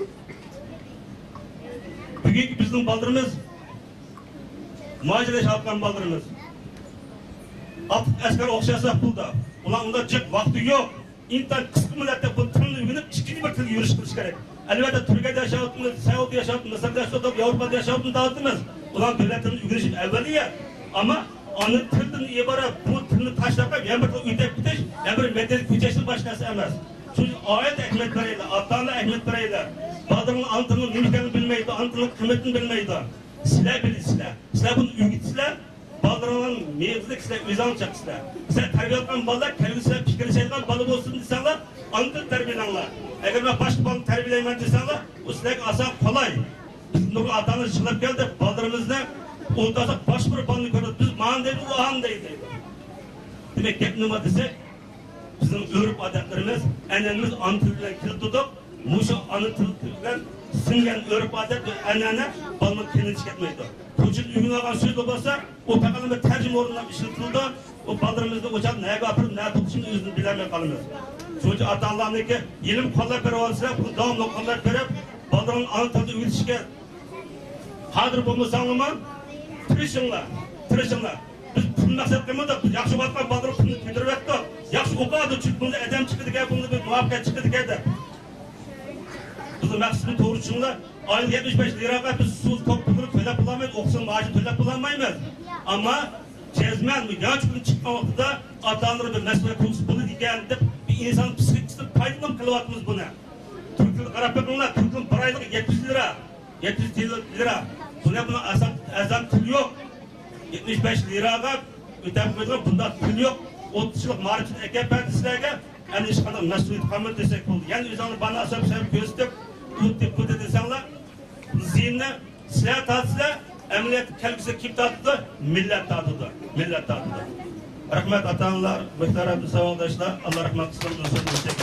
Bugünkü bizim baldırımız muhacirleş halktan baldırımız. Artık asker okşasak buldu. Ulan onda cık vakti yok. İnsan kısıtlı millette bu tırını ügünüp ikinci bir tırı yürüyüş kılış gerek. Elbette Türkiye'de yaşattınız, Saudi yaşattınız, Mısır'da yaşattınız, Avrupa'da yaşattınız dağıttınız. Ulan devletinin ügünüşün evveliye. Ama onun tırının ibaret bu tırını taşlarken yan bir üytek bitiş, yan bir medeniyet küçeşinin başkası emez. Çünkü ayet ekmetleriydi, atlarla ekmetleriydi. Badırın antının nimetlerini bilmeydi, antının kıymetini bilmeydi. Silah bilir silah. Silah bunu ümit silah. Badırın mevzulik silah, özanacak silah. Silah terbiye etken ballar, kelbi silah, fikri şeyden balık olsun desenler, antın terbiyelenler. Eğer ben başka balık terbiyeleymen desenler, o silah asa kolay. Biz nurlu atanı çıkıp geldi. Baldırımızda ortasak baş bir bandı gördük. Biz mağan deydi, o han deydi. Demek ki nima desek, bizim örüp adetlerimiz, enemiz anı tülüyle kilit tutup, muşu anı tülüyle singen örüp adet ve enene balmak kendini çıkartmaydı. Çocuğun ümün ağan söz olursa, o takalımda tercüme orundan işletildi, o baldırımızda ocak neye kapırıp, neye tutuşunu özünü bilemeye kalmıyor. Çocuk ata-Allah'ın ki, ilim kollar verip olsa, bunu devamlı kollar verip, baldırımın anı tadı üretişke, hadır bulmasanlı mı? Tırışınlar. Biz pul maksat qilmadik, biz yaxshi batman baldırı pulni ko'tarib etdik. Yaxshi o'qadi, chunki bunda adam chiqdi ekan, bunda bir muvaffaqiyat chiqdi ekan deb. Bizning maqsadimiz to'g'ri tushunlar. Oylik 75 liraga biz suv top pulini to'lab bo'lmaymiz, o'qishni maashi to'lab bo'lmaymiz. Ammo jazman bu yosh kun chiqqan vaqtida ota-onalar bir mas'uliyat to'g'risi buni degan deb bir inson psixikasini foydalanib qilyapmiz buni. Turklar qarab qo'yinglar, turklar bir oylik 700 lira. 700 lira. Buna azam pul yo'q. 75 liraga ötəmizdə bunda pul yox. 30 yıllık marifin ekipler sizlərə ən iş qadar məsuliyyət qalmır desək oldu. Yəni özünü bana asab göstərib, bu desənglər, zihinlə sizlər tatsızlar, əməliyyat kəlkisi kim tatıdı? Millət tatıdı. Rəhmət atanlar, mühtərəm savundaşlar, Allah rəhmət qısın.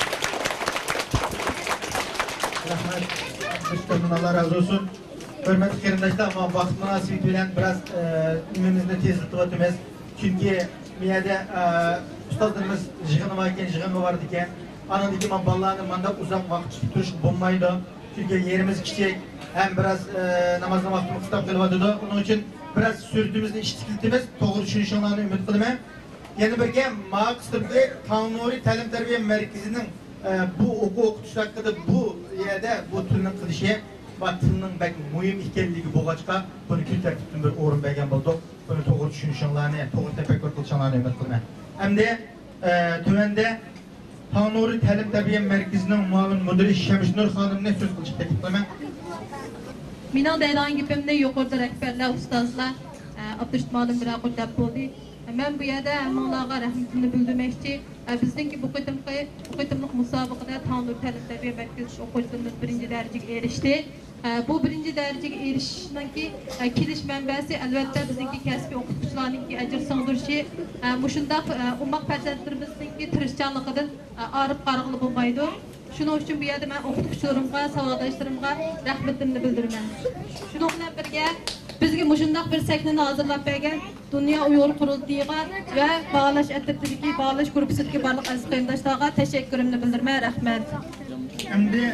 Rəhmət, Müslüman Allah razı olsun. Hürmetli kerimdaşlar, ama vakit münasebeti bilen biraz ümümüzde tezlik etmez. Çünkü miyade ustadlarımız jığını varken, jığını vardı iken, anadaki ballarını manda uzak vakit tutup duruş bulmaydı. Çünkü yerimiz küçük, hem biraz namazda vaktini kıstap kılmadı. Onun için biraz sürdüğümüzde işçilikimiz, doğru düşünüşlerini ümit kılmaya. Yani bir mağa kıstırdı, Tanrı Talim Terbiye Merkezi'nin bu okutuşu hakkında bu yerde bu türünün kılışı Batı'nın belki mühim ihtiyaçlığı bu açıkta bunu kül tertipten bir orun belgen bulduk. Bunu doğru düşünüşlerini, doğru tefekkür kılışanlarını ümit kılmaya. Hem de tümende Tanrı Talim Terbiye Merkezi'nin muavin müdürü Şemişnur Hanım ne söz kılışıp teklif kılmaya? Mening deydigan gapimda yuqorida rahbarlar, ustozlar, Abdurahmonov bilan qo'llab bo'ldi. Men bu yerda hammalarga rahmatimni bildirmoqchi. Bizningki bu qitimliq musobaqada Tanrı Talim Terbiye Merkezi o'quvchilarimiz birinchi darajaga erishdi. Bu birinchi darajaga erishishninki kelish manbasi albatta bizningki kasbiy o'qituvchilarningki ajr singdirishi, mushundaq ummat farzandlarimizning tirishchanligidan orib qarg'ili bo'lmaydi. Shuning uchun bu yerda men o'qituvchilarimga, savodoshlarimga rahmatimni bildiraman. Shuning bilan birga bizga mushundaq bir sahnani hozirlab bergan Dunyo Uyg'ur qurultiyiga va Bağlash atrofidagi Bağlash gruppasidagi barliq aziz qarindoshlarga tashakkurimni bildiraman. Rahmat. Endi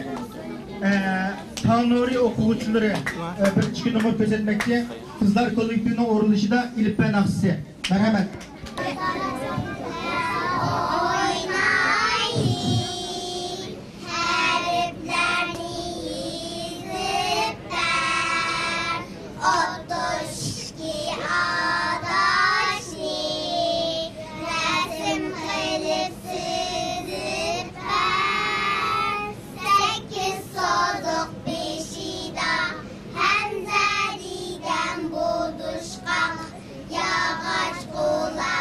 Tanrı o'quvchilari bir ichki numar ko'rsatmoqchi. Qizlar kollektivining o'rilishida Ilip Naqsi. Marhamat. Yağaç kola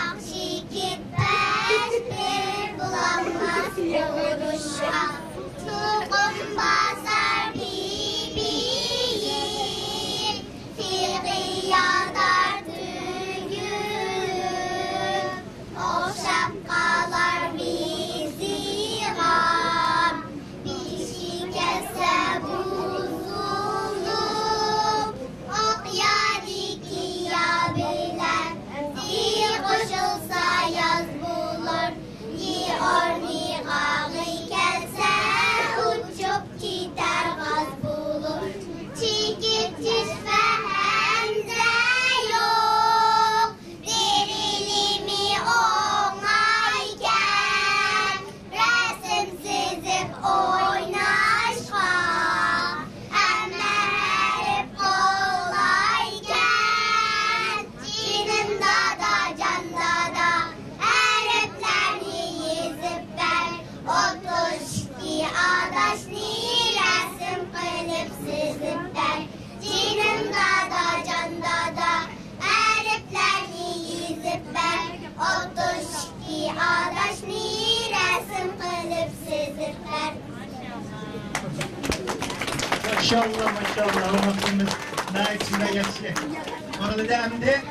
Maşallah. Vaktimiz naçizane geçti. Orada da hem de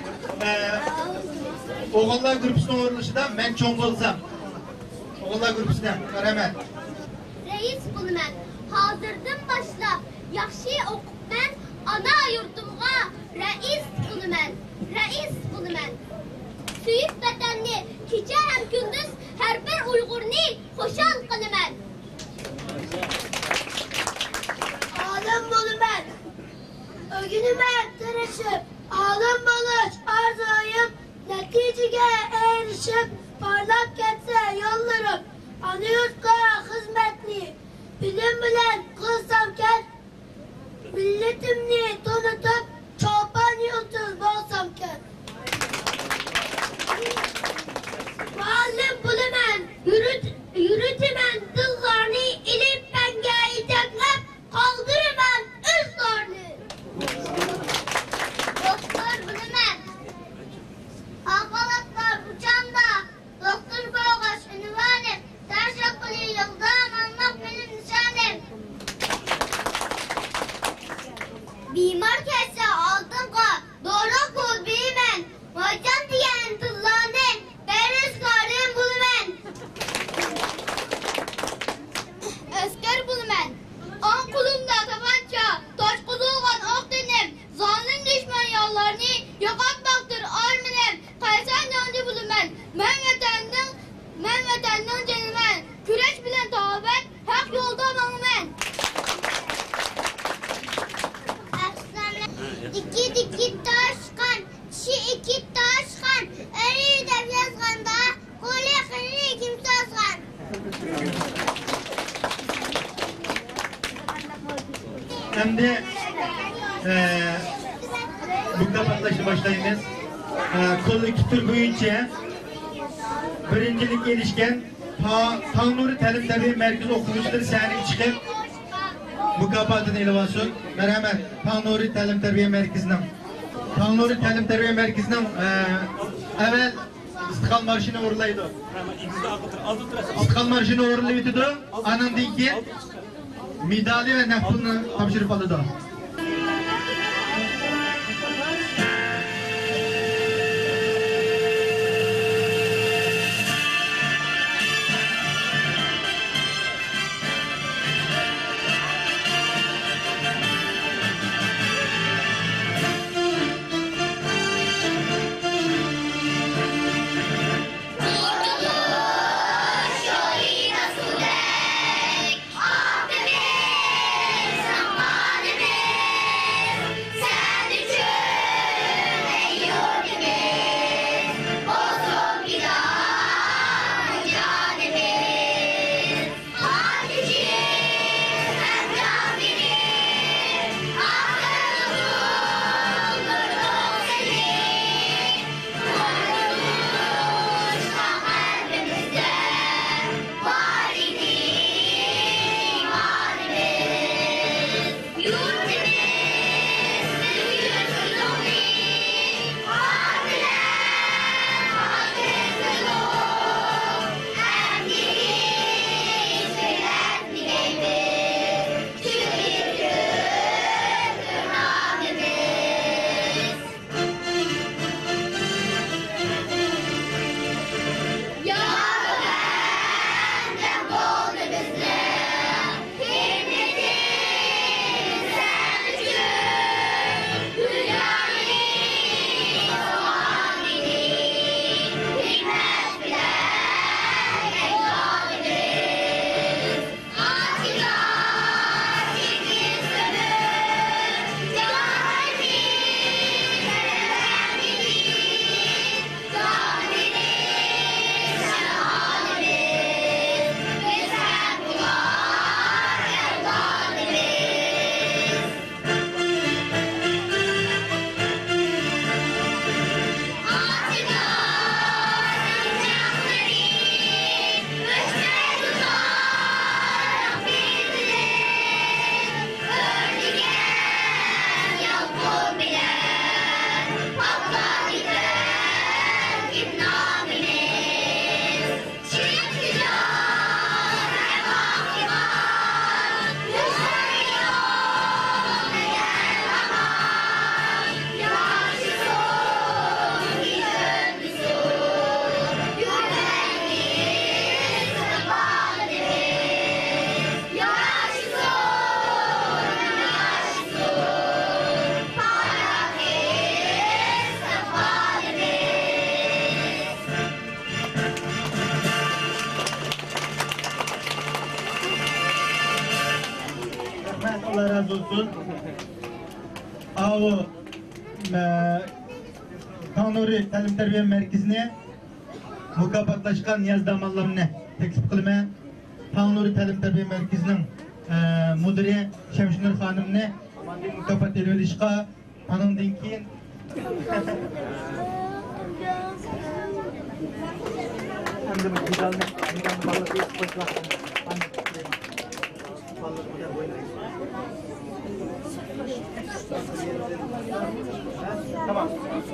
oğullar grupsunun uğurluşunda ben çoğun olsam. Oğullar grupsuna. Rahmet. Reis bunu mən. Hazırdım başla. Yaxşı oxub mən. Ana yurdumğa. Reis bunu mən. Suyub vətənni. Gecə həm gündüz hər bir Uyğurni xoşal qılı mən. Alım bunu mən. Ögünüme tırışıp, alım buluş arzuyup, neticeye erişip, parlak geçse yollarım. Anıyurtla hizmetli, bilim bilen kılsamken, milletimni tanıtıp, çoban yıldız bolsamken. Muallim bunu ben, yürütümen dıllarını ilim pengeyi teklep, kaldırımen üzlarını. Doktor bunu ben. Akalatlar uçanda, doktor boğaç ünvanım, ders yapılı yıldan almak benim nişanım. Bimar kesse altın ka, doğru kul bilmen, hocam diyen tıllanım, beriz karım bunu ben. Ösker bunu ben. An kulumda tabanca, taş kuzulgan ok denem, zalim düşman yollarını yakatmaktır arminem. Kaysan yancı bunu ben. Men vatandan canımen. Küreş bilen tahabbet, hak yolda manı ben. İki taşkan, iki taşkan, eri de yazganda, kule kırı kimse askan. Hem de bu kapatlaşa başlayınız. Kolu iki tur boyunca birincilik erişken Tanrı Təlim Tərbiyə Mərkəzi oxumuşları səhnəyə çıxıb mükafatını ele olsun. Merhamet Tanrı Təlim Tərbiyə Mərkəzindən. Tanrı Təlim Tərbiyə Mərkəzindən evvel İstiqlal Marşı'nı uğurlaydı. İstiqlal Marşı'nı uğurlaydı. Anın deyki medali ve nefrını tapşırıp aldı. Abimiz, zamanımız. olsun. Avu Tanuri Talim Terbiye Merkezi'ne mukafatlaşkan niyaz damallarını teklif kılmaya Tanuri Talim Terbiye Merkezi'nin müdürü Şemşinur Hanım'ını mukafat edilişka anından keyin Tamam.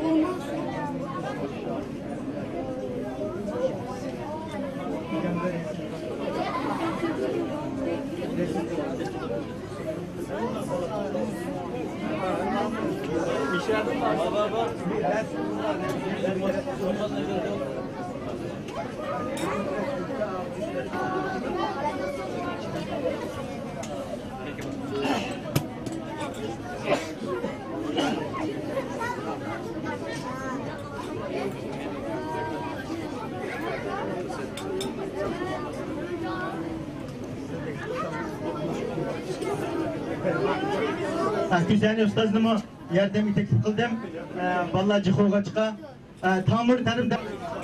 Güzel ustazımı yardımı teklif kıldım. Vallahi cıhoga çıka. Tamir tanımda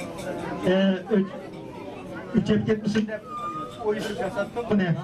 üç epket misin de oyunu yasattım. Bu ne?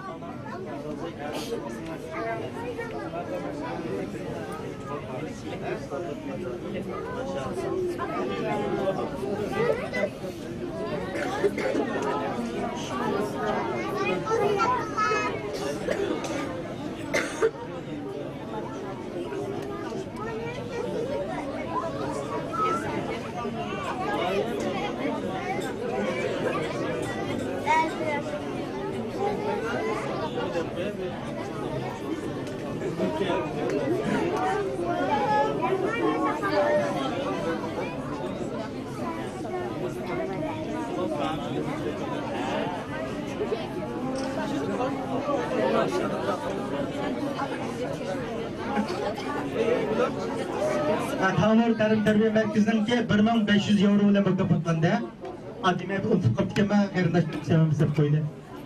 Tanrı Tarım Terbiye Merkezi'nin ki 1500 euro ile mükafatlandı. Adime ufuk kapkema kardeşlik sevmemiz hep koydu.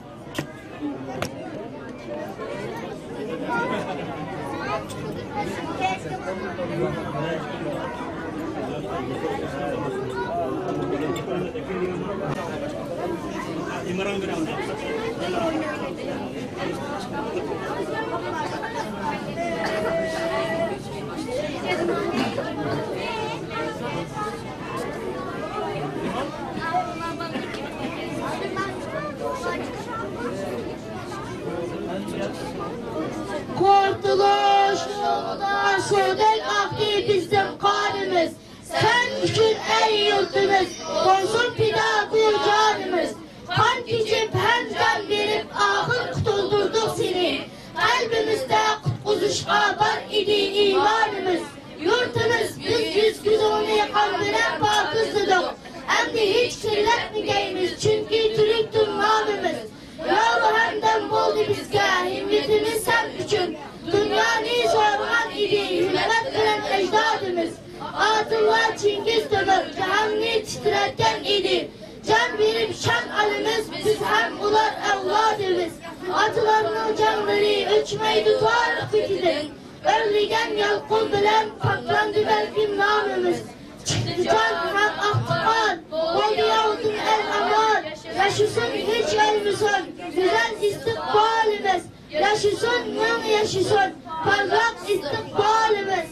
Kurtuluş yolunda söndük akti bizim kanımız. Sen için ey yurtumuz, olsun fida bu canımız. Kan içip hem can verip ahır kutuldurduk seni. Kalbimizde kutkuzuşka var idi imanımız. Yurtumuz biz güzonu kan bilen pakızdık. Hem de hiç kirletmeyeceğimiz çünkü Türktür namımız. Yolu hemden boldu bizge, himmetimiz sen üçün. Dünyanı sorgan idi, hülemet veren ecdadımız. Atıllar Çingiz dönür, cehenni titretken idi. Can verip şan alımız, biz hem ular evladımız. Atılarının canları ölçmeyi tutar fitidin. Örlügen yalkul bilen patlandı belki namımız. Çıktı can hem ahtıkan, oldu yahudun el aman. Yaşasın hiç ölmüsün, güzel istikbalimiz. Yaşasın yan yaşasın, parlak istikbalimiz.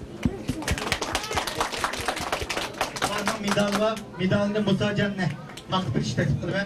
Bana medal var, medalını Musa Can'ne makbul teklif kılma.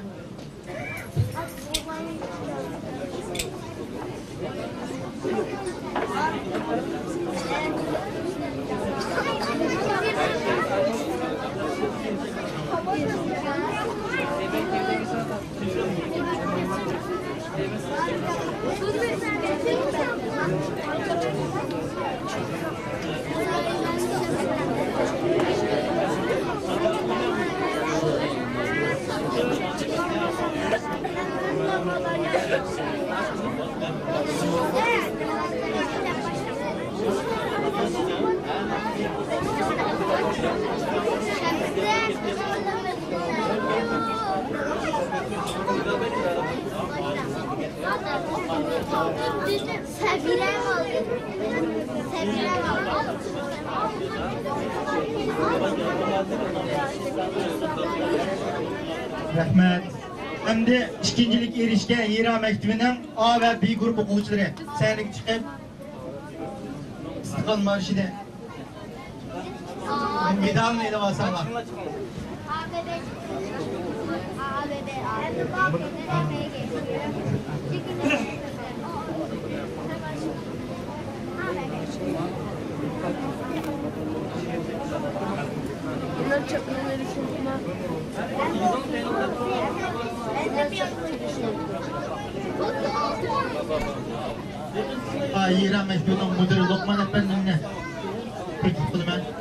Rahmet. Hem de ikincilik erişken Hira Mektebi'nin A ve B grup okuyucuları. Senlik çıkıp İstiklal Marşı'da. Medal neydi vasallar? Hira Mektebi'nin müdürü Lokman Efendi'ne teklif kılım ben.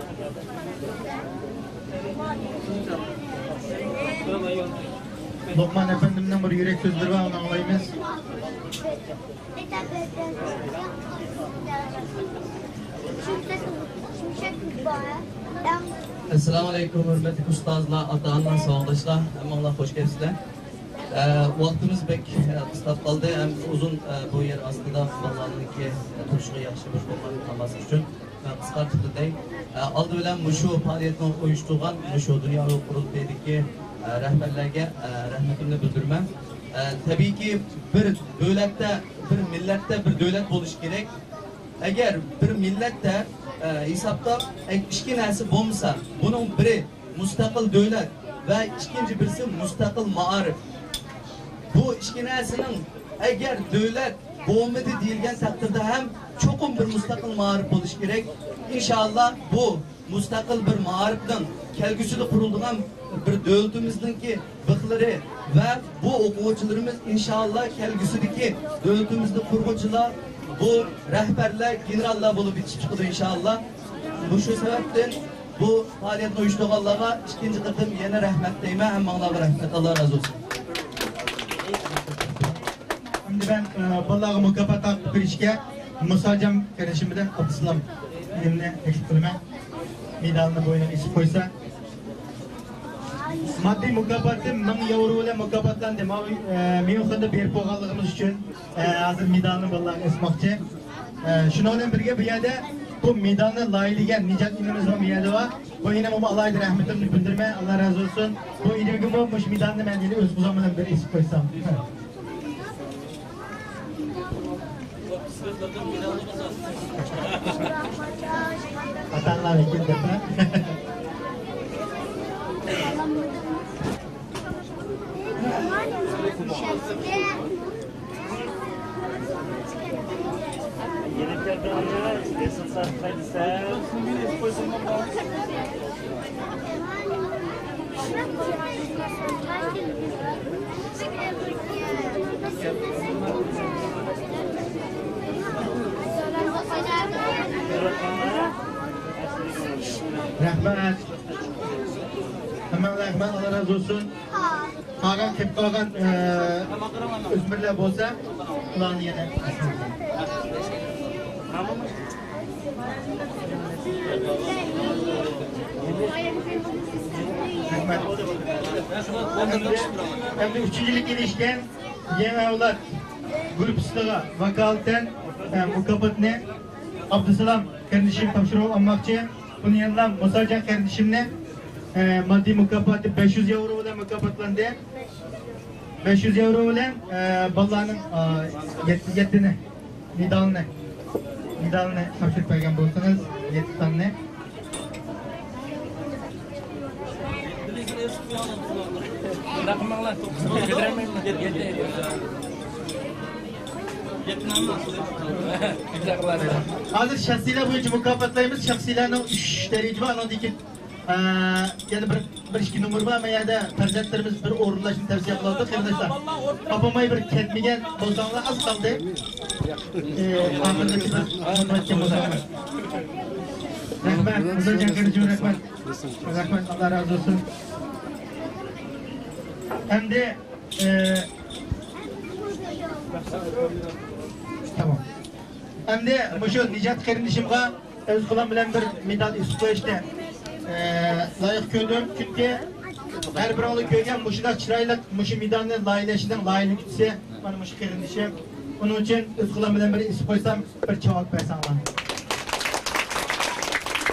Lokman Efendim'den bir yürek sözleri var, onu anlayımız. Assalamu alaikum hürmetli ustazlar, ata-ana, sağoldaşlar, hammalar hoş geldinizler. Vaktimiz pek kısa kaldı, hem uzun bu yer aslında vallahi turşuğa yaxşı bir olmanı kalması için qisqartib o'tay. Aldı bilan mushu faoliyatni uyushtirgan mushu dunyoviy qurultaydagi rahbarlarga rahmatimni bildiraman. Tabii ki bir davlatda, bir millatda bir davlat bo'lishi kerak. Agar bir millatda hisobda ikki narsa bo'lmasa, buning biri mustaqil davlat va ikkinchi birisi mustaqil ma'arif. Bu ikki narsaning agar davlat bo'lmadi deyilgan taqdirda ham cho'qim bir mustaqil ma'arif bo'lishi kerak. İnşallah bu mustaqil bir ma'arifning kelgusida qurilgan bir davlatimizningki biqlari va bu o'quvchilarimiz inshaalloh kelgusidagi davlatimizni qurg'uvchilar, bu rahbarlar, generallar bo'lib yetishib chiqadi inshaalloh. Bu shu sababdan bu faoliyatni uyushtirganlarga ikkinchi qatim yana rahmat deyman. Hammanglarga rahmat, Alloh razı olsun. Şimdi ben vallahi mukafat hakkı bir işe Musa'cam kardeşimden Abdüsselam elimle teklif kılma. Medalını boyuna isip koysa. Maddi mukafatım 1000 euro ile mukafatlandı. Mevkinde bir poğallığımız için hazır medalını vallahi esmakçı. Şununla birlikte bir yerde bu medalını layıklıgen Nicat inimiz var bir yerde var. Bu yine ama Allah'a rahmetini bildirme. Allah razı olsun. Bu ilimim olmuş medalını ben yine öz buzamından bir isip koysam. Atanlar vekil defa. Rahmat. Hemen rahmat, Allah razı olsun. Ağam kep kalgan özmürler bolsa ulanı yine. Rahmat. Hem de üçüncülük ilişken yeni avlat grup üstüne vakaleten mukafat Abdüsselam kardeşim tavşırı almakçı. Bunun yanında Musa'can kardeşimle maddi mukafatı 500 euro ile mukafatlandı. 500 euro ile ballarının yettini, medalını tavşırıp vergen bulsanız 7 tane. Hazır şahsiler boyunca mukafatlarımız şahsilerin 3 derece var. Ondaki yani bir iki numara var ama ya da tercihlerimiz bir uğurlaşın tavsiye yapıldı. Arkadaşlar, kapamayı bir ketmegen bozanlar az kaldı. Ahmet'teki bir muhabbetçi bozanlar. Rahmet, Rızacan kardeşim rahmet. Rahmet, Allah razı olsun. Hem de tamam. Hem de şu Nicat kardeşimle öz kulağım bilen bir medal istiyor işte. Layık gördüm çünkü her bir alı köygen muşida çıraylık muşu medalını layıklaşıdan layıklı gitse bana muşu kardeşim. Onun için öz kulağım bilen bir isim koysam bir cevap versen Allah.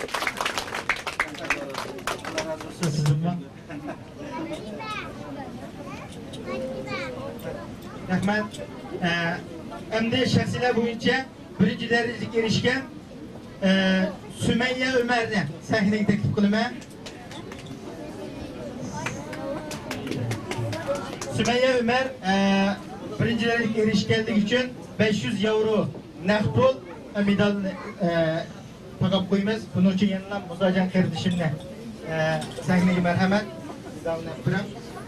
Allah razı olsun sizin var. rahmet. Hem de şahsiler boyunca birinci derecelik erişken Sümeyye Ömer'den sahneye teklif kılma. Sümeyye Ömer birinci derecelik erişkenlik için 500 euro nakd pul medal takıp koyumuz. Bunun için yanılan Muzacan kardeşimle sahneye merhamet. Medalını yapıram.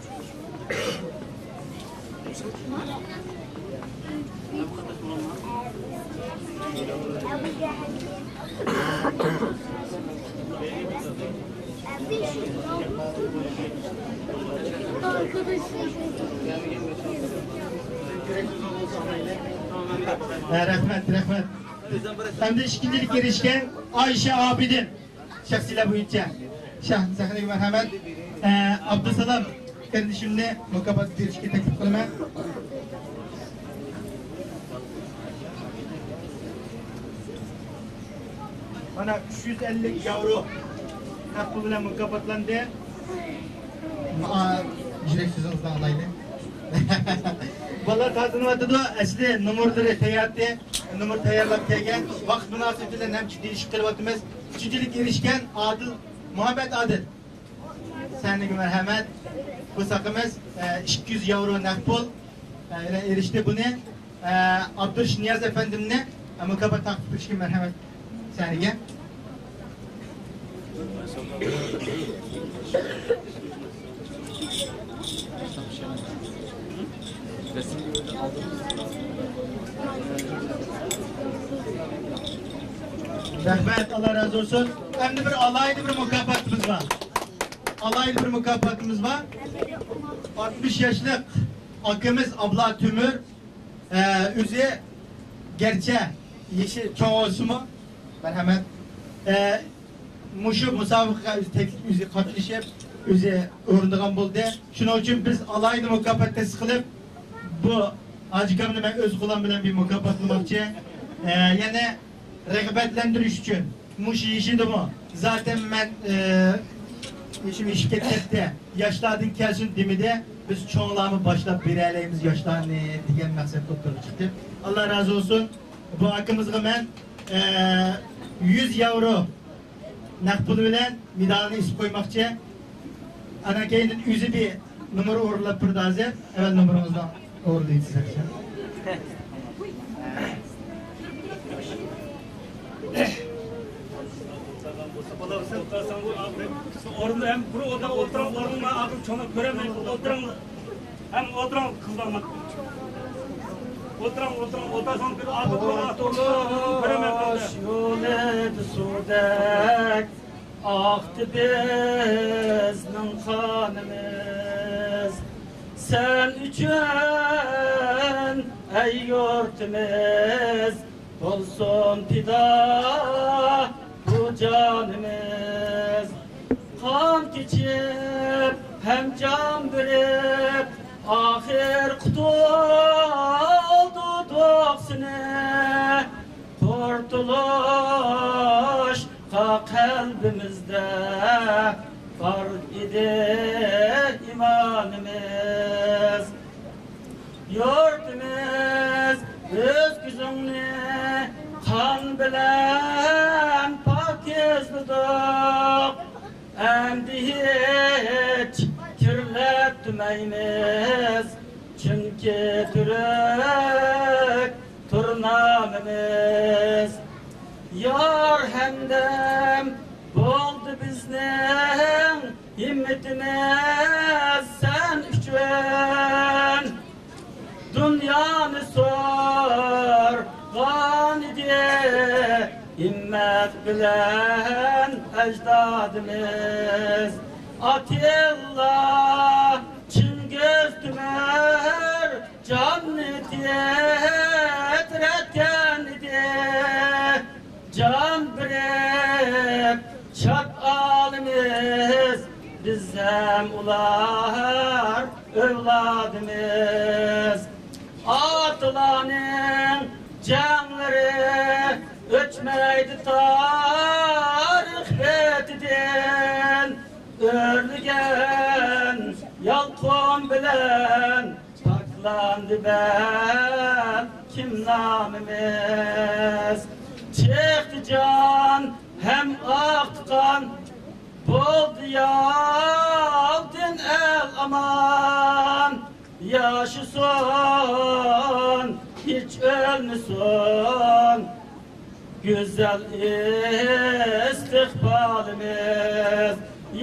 Rahmet. Hem de ikincilik erişken Ayşe Abidin şahsıyla boyunca sahneye merhamet. Abdüsalam kardeşimle mukabbat bir ilişki teklif kılma. Bana 350 euro nakd ile mukabbatlandı. Jireksizimizden alaylı. Vallahi tadını vatıdı asli numaraları teyardı. Numar teyarlap gelgen. Vakit münasebetiyle hem ciddi ilişkiler vatımız. Üçüncülük erişken Adil, Muhammed Adil. Senlik merhamet. Bu sakımız 200 euro nakd pul. Erişti bunu. Abdüş Niyaz Efendim'le mukabbat takip ilişki merhamet. Senlik. Rahmet, Allah razı olsun. Hem de bir alaylı bir mükafatımız var. Alaylı bir mükafatımız var. 60 yaşlık akımız abla Tümür üzü gerçe yeşil çoğu olsun mu? Merhamet. Muşu musabıka üzü katılışıp üzü uğrunduğun buldu. Şunun için biz alaylı mükafatta sıkılıp bu acıkamını ben öz kullan bilen bir mükafatlamakçı. Yani rağbetlendiriş için muş işiydi bu. Zaten ben işim şirkette yaşladın kelsin demide biz çoğunluğumuz başlayıp bireylerimiz yaşlarını diyen maksat tutturup çıktı. Allah razı olsun. Bu hakkımızı ben 100 euro nakd pulu bilen medalini isip koymakçı. Ana kendin yüzü bir numara uğurlayıp burada hazır. Evet numaramızdan uğurlayın size. Orada hem kuru oturan orada abim çoğunu göremeyiz. Oturan hem oturan kıldamak. Oturan bir abim çoğunu göremeyiz. Yol et sudek aktı biznin kanımız. Sen üçün ey yurtimiz olsun pida bu canımız. Kan geçip hem can verip ahir kutuldu doksine. Kurtuluş ta kalbimizde var idi imanımız. Yurtimiz öz güzünü kan bilen pakizlidik. Endi hiç kirletmeymiz. Çünkü Türk turnamımız. Yar hemdem buldu bizden himmetimiz sen üçün. Dünyanı sorgan idi himmet bilen ecdadımız. Atilla Çingiz Tümer canını titretken idi. Can verip çat alimiz bizem ular evladımız. Atılanın canları öçmeydi tarih betiden. Örlügen yalkon bilen Saklandı kim namimiz. Çıktı can hem aktı kan, boldu yaldın el aman. Yaşasın hiç ölmesin güzel istikbalimiz.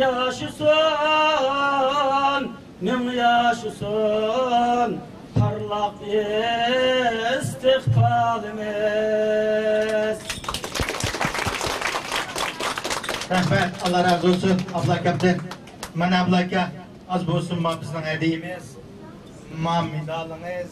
Yaşasın min yaşasın parlak istikbalimiz. Rahmet, Allah razı olsun abla kapten. Mana ablaka az bolsun ma bizning hediyemiz. Ma medalınız.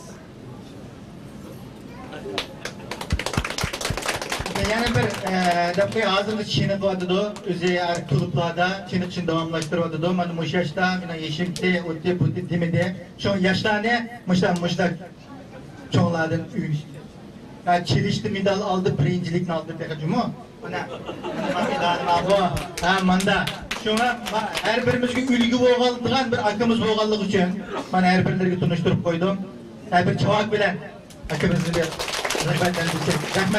Yani bir dakika hazırlık çiğne koydu, özü klublarda çiğne için devamlaştırıyordu. Mana bu yaşta, mina yeşimde, otte putte demede. Şu yaşta ne? Mışta çoğlardan ün. Çelişti medal aldı, birincilikni aldı peki mu? Mana medalini aldı. Ha manda. Şuna her birimizge ülgü boğaldığan bir akımız boğallık için mana her birlerine tanıştırıp koydum. Her bir çavak bilen akımızı bir rahmet.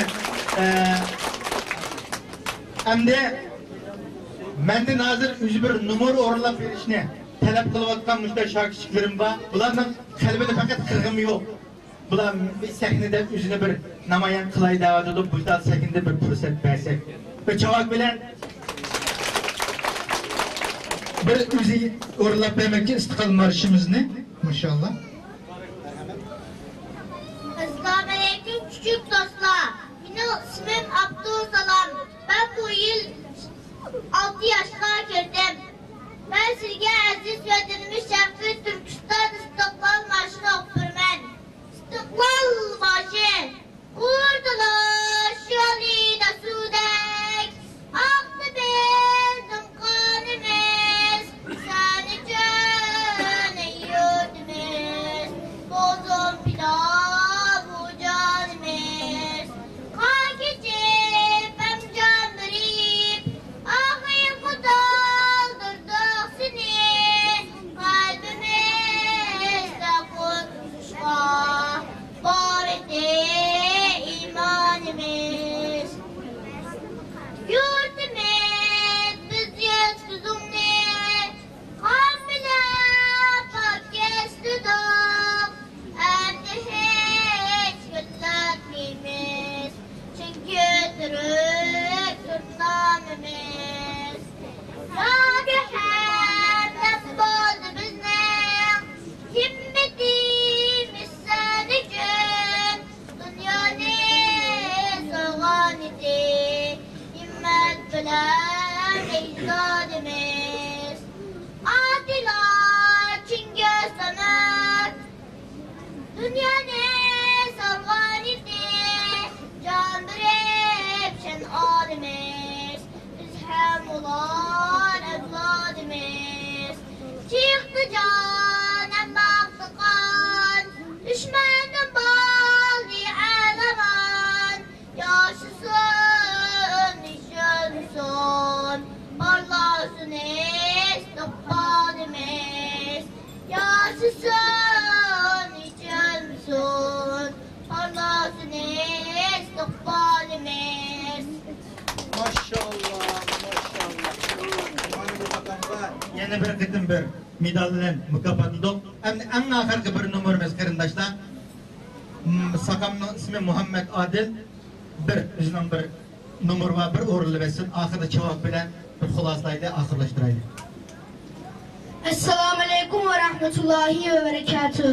Hamda menden hazır özü bir numara oralab berishni talab qilayotgan mushta shakirtlarim bor. Bularning qalbida faqat qirg'im yo'q. Bular sahnada o'zini bir namoyon qilay deyotdi. Bu sahnada bir fursat bersak. Bir javob bilan bir o'zi o'rlab bermoqchi istiqlol marshimizni maşallah. Assalamu alaykum küçük dostlar. Benim ismim Abdülsalam. Ben bu yıl 6 yaşına girdim. Ben sizge aziz ve dinimiz şerefli Türkistan İstiklal Marşı'nı okuyurmen. İstiklal Marşı kurtuluş yoluyla sudek. Aktı bizim kanımız, sen için yurdumuz. Bozun pilav bu canımız. Kan geçip hem can verip ahıyı kutaldırdık seni. Kalbimizde kurtuluşa var etti imanımız. Yurdumuz biz yüzsüzümle kan bile bak geçtidik. Endi hiç gülletmeyimiz. Çünkü Türk namımız. Nagahar nasip oldu bizden. Himmetimiz sen için. Dünyanı soğan idi. Himmet bilen ecdadımız. Adiler Çingiz Samet. Dünyanı soğan idi. Can verip şen alimiz. Biz hem olan evladımız. Çıktı can hem baktı kan. Düşmanın bağlı ağlaman. Yaşasın yaşasın. Parlasın istikbalimiz. Yaşasın yaşasın. Parlasın istikbalimiz. Maşallah. Yana bir qitim bir medal bilan mukofotladik. Endi eng oxirgi bir numaramiz qarindoshlar. Sakamning ismi Muhammed Adil. Bir bizning bir numar va bir o'rinli versin. Oxirida javob bilan bir xulosalaydi, oxirlashtiraylik. Esselamu Aleyküm ve Rahmetullahi ve Berekatuhu.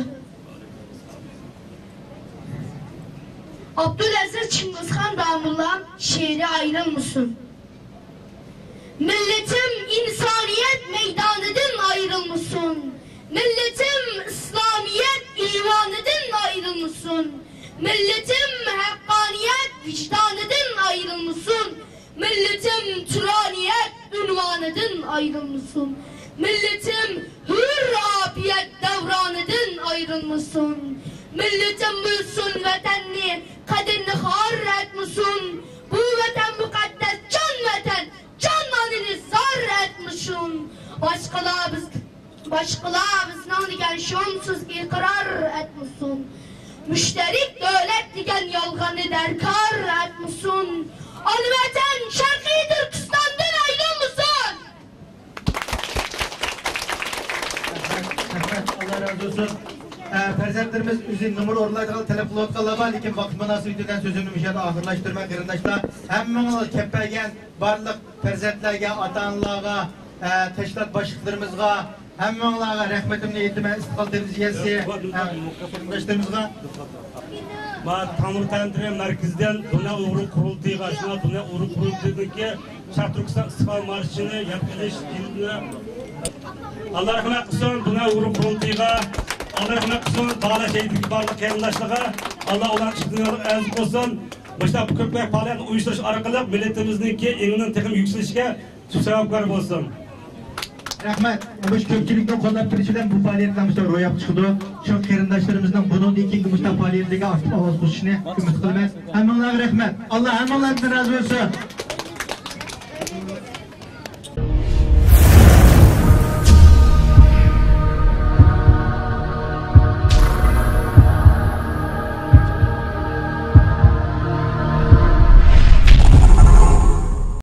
Abdülaziz Çingizhan Damullah şiiri ayrılmışsın. Milletim insaniyet meydanıdın ayrılmışsın. Milletim İslamiyet imanıdın ayrılmışsın. Milletim hakkaniyet vicdanıdın ayrılmışsın. Milletim Turaniyet ünvanıdın ayrılmışsın. Milletim hür afiyet devranıdın ayrılmışsın. Milletim bilsin vatanni kaderini har etmişsin. Bu vatan mukaddes can vatan, can malını zar etmişsin. Başkalar bizden Vatan digen şonsuz iqrar etmişsin. Müşterik devlet digen yalganı derkar etmişsin. Ali Vatan Şarkı Türkistan'dan ayrılmışsın. Allah razı olsun. Farzandlarımız üzün numara orlaydığı telefon otqalaba, lekin vaqt münasibetinden sözünü müşahede ahırlaştırma kırındaşlar. Hemmeniz kepegen barlıq farzandlarga, ata-onalarga, teşkilat başlıklarımızga, hemmenize rahmetimni aytaman. İstiqlal televiziyasi kırındaşlarımızga. Ma Tamir Tandire merkezden Dünya Uğru Kurultayı'ga, şuna Dünya Uğru Kurultayı'daki Şark Türkistan İstiqlal Marşı'nı yapılış yılını Allah rahmet kılsın Dünya Uğru Kurultayı'ga, Allah rahmet kılsın Dağla Şehitlik Barlık Yayınlaşlığa, Allah olan çıktığınızı aziz olsun. Başta bu köpek faaliyet uyuşturuş arkalık milletimizdeki eninin takım yükselişine sebepler olsun. Rahmet, bu köpçülükten qo'llab turishdan bu faaliyetlarımızda ro'yab chiqdi. Shu qarindoshlarımızdan bundan keyingi mushta faoliyatiga aktiv ovoz qo'shishni umid qilaman. Hammalarga rahmat. Alloh hammalardan rozi bo'lsin.